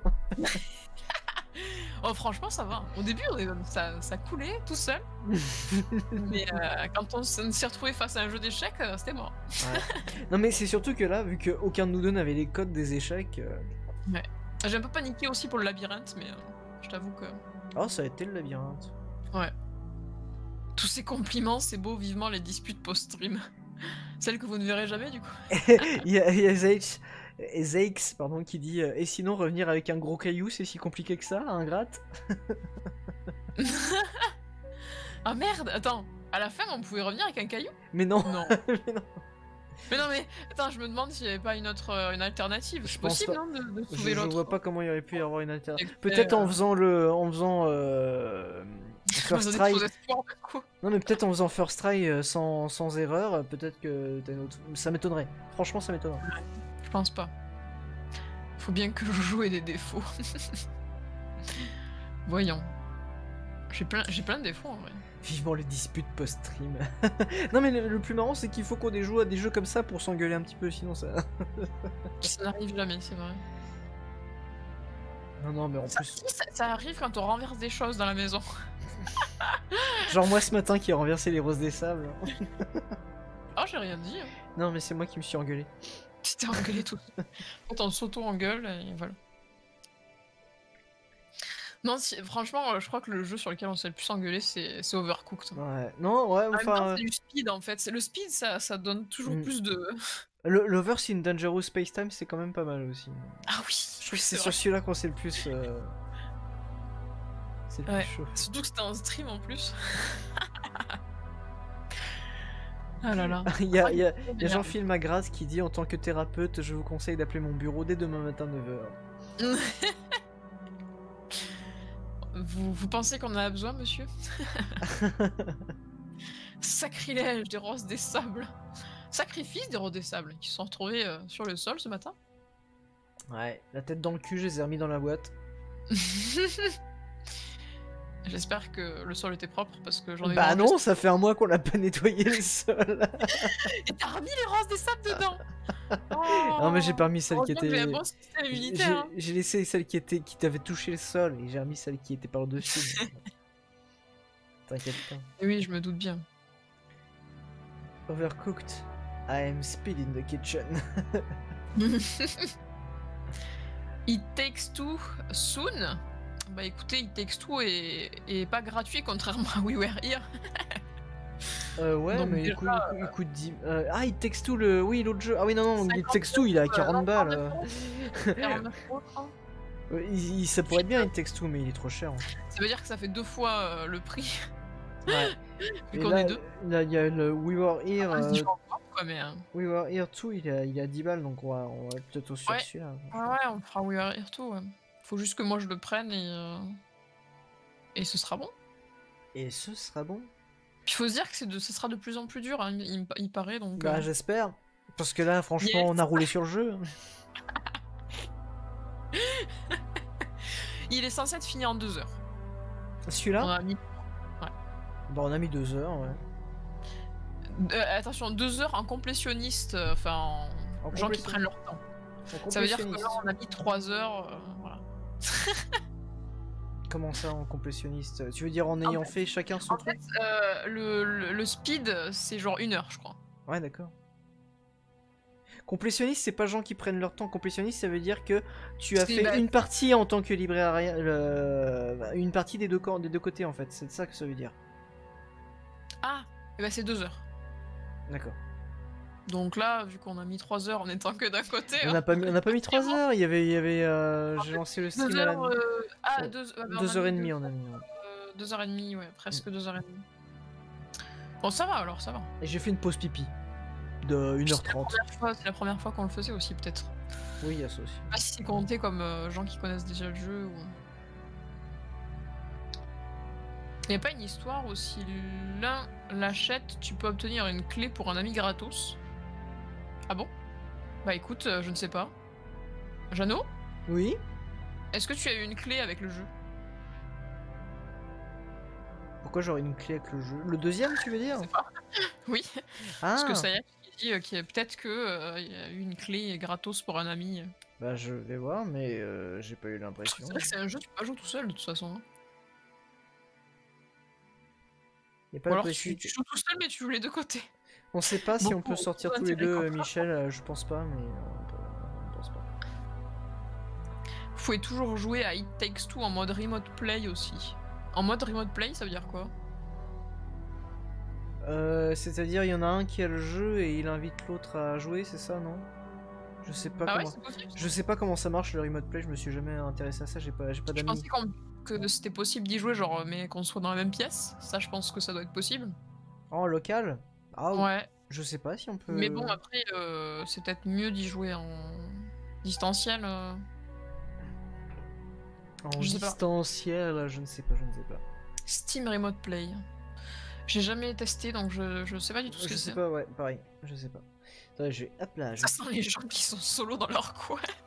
Oh, franchement, ça va. Au début, on est- ça, ça coulait tout seul. Mais euh, quand on s- s'est retrouvé face à un jeu d'échecs, euh, c'était mort.
Non mais c'est surtout que là, vu qu'aucun de nous deux n'avait les codes des échecs, euh,
J'ai un peu paniqué aussi pour le labyrinthe, mais euh, je t'avoue que.
oh ça a été le labyrinthe.
Tous ces compliments, c'est beau, vivement les disputes post-stream. Celles que vous ne verrez jamais, du coup.
Il y a, il y a Zeix, Zeix, pardon, qui dit euh, et sinon revenir avec un gros caillou, c'est si compliqué que ça, un gratte.
Ah merde, attends. À la fin, on pouvait revenir avec un caillou?
Mais non,
Non.
mais non.
Mais non, mais attends, je me demande s'il n'y avait pas une autre euh, une alternative.
Je
C'est
pense
possible,
pas.
non, de, de
Je,
sauver
je
l'autre?
vois pas comment il y aurait pu y avoir une alternative.
Écoutez,
Peut-être en
euh,
faisant le, en faisant euh,
Ça
first
donne
try.
faux espoir, du coup.
Non mais peut-être en faisant first try euh, sans, sans erreur, euh, peut-être que t'as une autre. Ça m'étonnerait. Franchement, ça m'étonnerait.
Je pense pas. Faut bien que le jeu ait des défauts. Voyons. J'ai plein, j'ai plein de défauts en vrai.
Vivement les disputes post-stream. Non mais le, le plus marrant c'est qu'il faut qu'on ait joué à des jeux comme ça pour s'engueuler un petit peu, sinon ça.
Ça n'arrive jamais, c'est vrai.
Non non mais en
Ça,
plus,
si, ça, ça arrive quand on renverse des choses dans la maison.
genre moi ce matin qui ai renversé les roses des sables.
Oh, j'ai rien dit. hein.
Non mais c'est moi qui me suis engueulé.
Tu t'es engueulé tout. Quand on s'auto-engueule, et voilà. Non, si- franchement, euh, je crois que le jeu sur lequel on s'est le plus engueulé, c'est c'est Overcooked.
Ouais. Non ouais
En même temps,
enfin.
c'est du speed en fait. C'est le speed, ça, ça donne toujours
Mm.
plus de.
Le Lovers in Dangerous Space Time c'est quand même pas mal aussi.
Ah oui.
Je trouve que c'est
vrai.
sur celui-là qu'on s'est le plus. euh, C'est le
Ouais.
plus chaud.
Surtout que c'était un stream en plus. Ah là là.
Il y a, il y a-
Oh,
il y a
merde.
Jean-Phil Magras qui dit en tant que thérapeute, je vous conseille d'appeler mon bureau dès demain matin neuf heures.
Vous, vous pensez qu'on en a besoin, monsieur? Sacrilège des roses des sables. Sacrifice des roses des sables qui se sont retrouvés euh, sur le sol ce matin.
Ouais, la tête dans le cul, je les ai remis dans la boîte.
J'espère que le sol était propre parce que j'en ai
Bah
mangé-
non, ça fait un mois qu'on l'a pas nettoyé le sol.
Et t'as remis les roses des sables dedans.
Non mais j'ai pas remis celle
Oh,
qui
bien, j'ai
était.
un bon système
J'ai
immunitaire. hein.
j'ai laissé celle qui était qui t'avait touché le sol et j'ai remis celle qui était par dessus. T'inquiète pas.
Et oui, je me doute bien.
Overcooked. I am speed in the kitchen.
It Takes Two soon. Bah écoutez, It Takes Two est, est pas gratuit contrairement à We Were Here.
Euh, ouais,
Donc
mais
déjà,
écoute, écoute, écoute, dis- euh, ah, il Takes Two le. Oui, l'autre jeu. Ah, oui, non, non, il
cinquante
Takes Two, il a
euros, euh,
quarante balles.
quarante-neuf
euh.
quarante-neuf euros, je crois.
Ouais, il, il- ça pourrait être bien, il Takes Two, mais il est trop cher. hein.
Ça veut dire que ça fait deux fois euh, le prix.
Ouais.
Vu
Et
qu'on
là,
est deux.
là, il y a le We Were Here.
Ah,
euh,
je m'en fous, quoi, mais, euh,
We Were Here deux, il a, il a dix balles, donc on va, on va peut-être aussi sur
Ouais.
celui-là.
ah ouais, on fera We Were Here Too. Ouais. Faut juste que moi je le prenne et. euh, Et ce sera bon.
Et ce sera bon.
Puis il faut se dire que c'est de... ce sera de plus en plus dur, hein, il, il- il paraît donc.
Bah,
euh,
j'espère. Parce que là, franchement,
Yes.
on a roulé sur le jeu.
Il est censé être fini en deux heures. On
Celui-là
a mis-
Bah, on a mis deux heures, ouais.
Euh, attention, deux heures en complétionniste, euh, enfin en,
En
gens qui
complétionniste.
prennent leur temps.
En
Ça veut dire que là
complétionniste.
on a mis trois heures, euh, voilà.
Comment ça en complétionniste? Tu veux dire en ayant fait chacun son
En
truc?
fait, euh, le, le, le speed, c'est genre une heure, je crois.
Ouais, d'accord. Complétionniste, c'est pas gens qui prennent leur temps. Complétionniste, ça veut dire que tu as
C'est-
fait
bah-
une partie en tant que libraire, le- une partie des deux, camps- des deux côtés en fait. C'est ça que ça veut dire.
Ah, et bah c'est deux heures.
D'accord.
Donc là, vu qu'on a mis trois heures en étant que d'un côté.
On
hein,
n'a pas, mis- on n'a pas mis trois heures. Il y avait, il y avait. euh, J'ai lancé le stream
deux
à la
heures. euh, Ah,
Ouais.
deux, ah, bah, on a
deux heures et
mis
demie.
deux-
On a mis. Ouais.
euh, deux heures et demie, ouais, presque deux heures et demie. Bon, ça va alors, ça va.
Et j'ai fait une pause pipi de une heure
C'est la
trente.
première fois- C'est la première fois qu'on le faisait aussi, peut-être.
Oui, il y a ça aussi.
Je sais pas si c'est compté comme euh, gens qui connaissent déjà le jeu ou. Il n'y a pas une histoire où si l'un l'achète, tu peux obtenir une clé pour un ami gratos? Ah bon? Bah écoute, euh, je ne sais pas. Jeannot,
Oui.
est-ce que tu as eu une clé avec le jeu?
Pourquoi j'aurais une clé avec le jeu? Le deuxième, tu veux dire?
Oui,
Ah.
parce que ça y est, il dit euh, qu'il y a peut-être que euh, il y a eu une clé gratos pour un ami.
Bah je vais voir, mais euh, j'ai pas eu l'impression.
C'est vrai que c'est un jeu, tu peux pas jouer tout seul de toute façon. hein.
Y a pas
Ou
de
alors tu,
possibilité.
tu joues tout seul mais tu joues les deux côtés.
On sait pas si on
Beaucoup-
peut sortir
beaucoup
tous les deux,
d'intérêt
euh,
comme ça.
Michel. euh, Je pense pas, mais euh, on, peut- on pense pas.
Vous pouvez toujours jouer à It Takes Two en mode remote play aussi. En mode remote play, ça veut dire quoi?
Euh, C'est-à-dire, il y en a un qui a le jeu et il invite l'autre à jouer, c'est ça, non? Je sais pas
Ah ouais,
comment.
c'est possible.
Je sais pas comment ça marche le remote play. Je me suis jamais intéressé à ça. J'ai pas, j'ai pas
Je
d'amis.
pensais qu'on- que c'était possible d'y jouer, genre, mais qu'on soit dans la même pièce. Ça, je pense que ça doit être possible.
En local? Ah
Ouais.
je sais pas si on peut.
Mais bon, après, euh, c'est peut-être mieux d'y jouer en distanciel. euh.
En
je sais pas.
distanciel, je ne sais pas, je ne sais pas.
Steam Remote Play. J'ai jamais testé, donc je, je sais pas du tout ce
Je
que
sais
c'est.
pas, ouais, pareil, je sais pas. Attends, je vais. Hop là, je...
Ça sent les gens qui sont solo dans leur coin.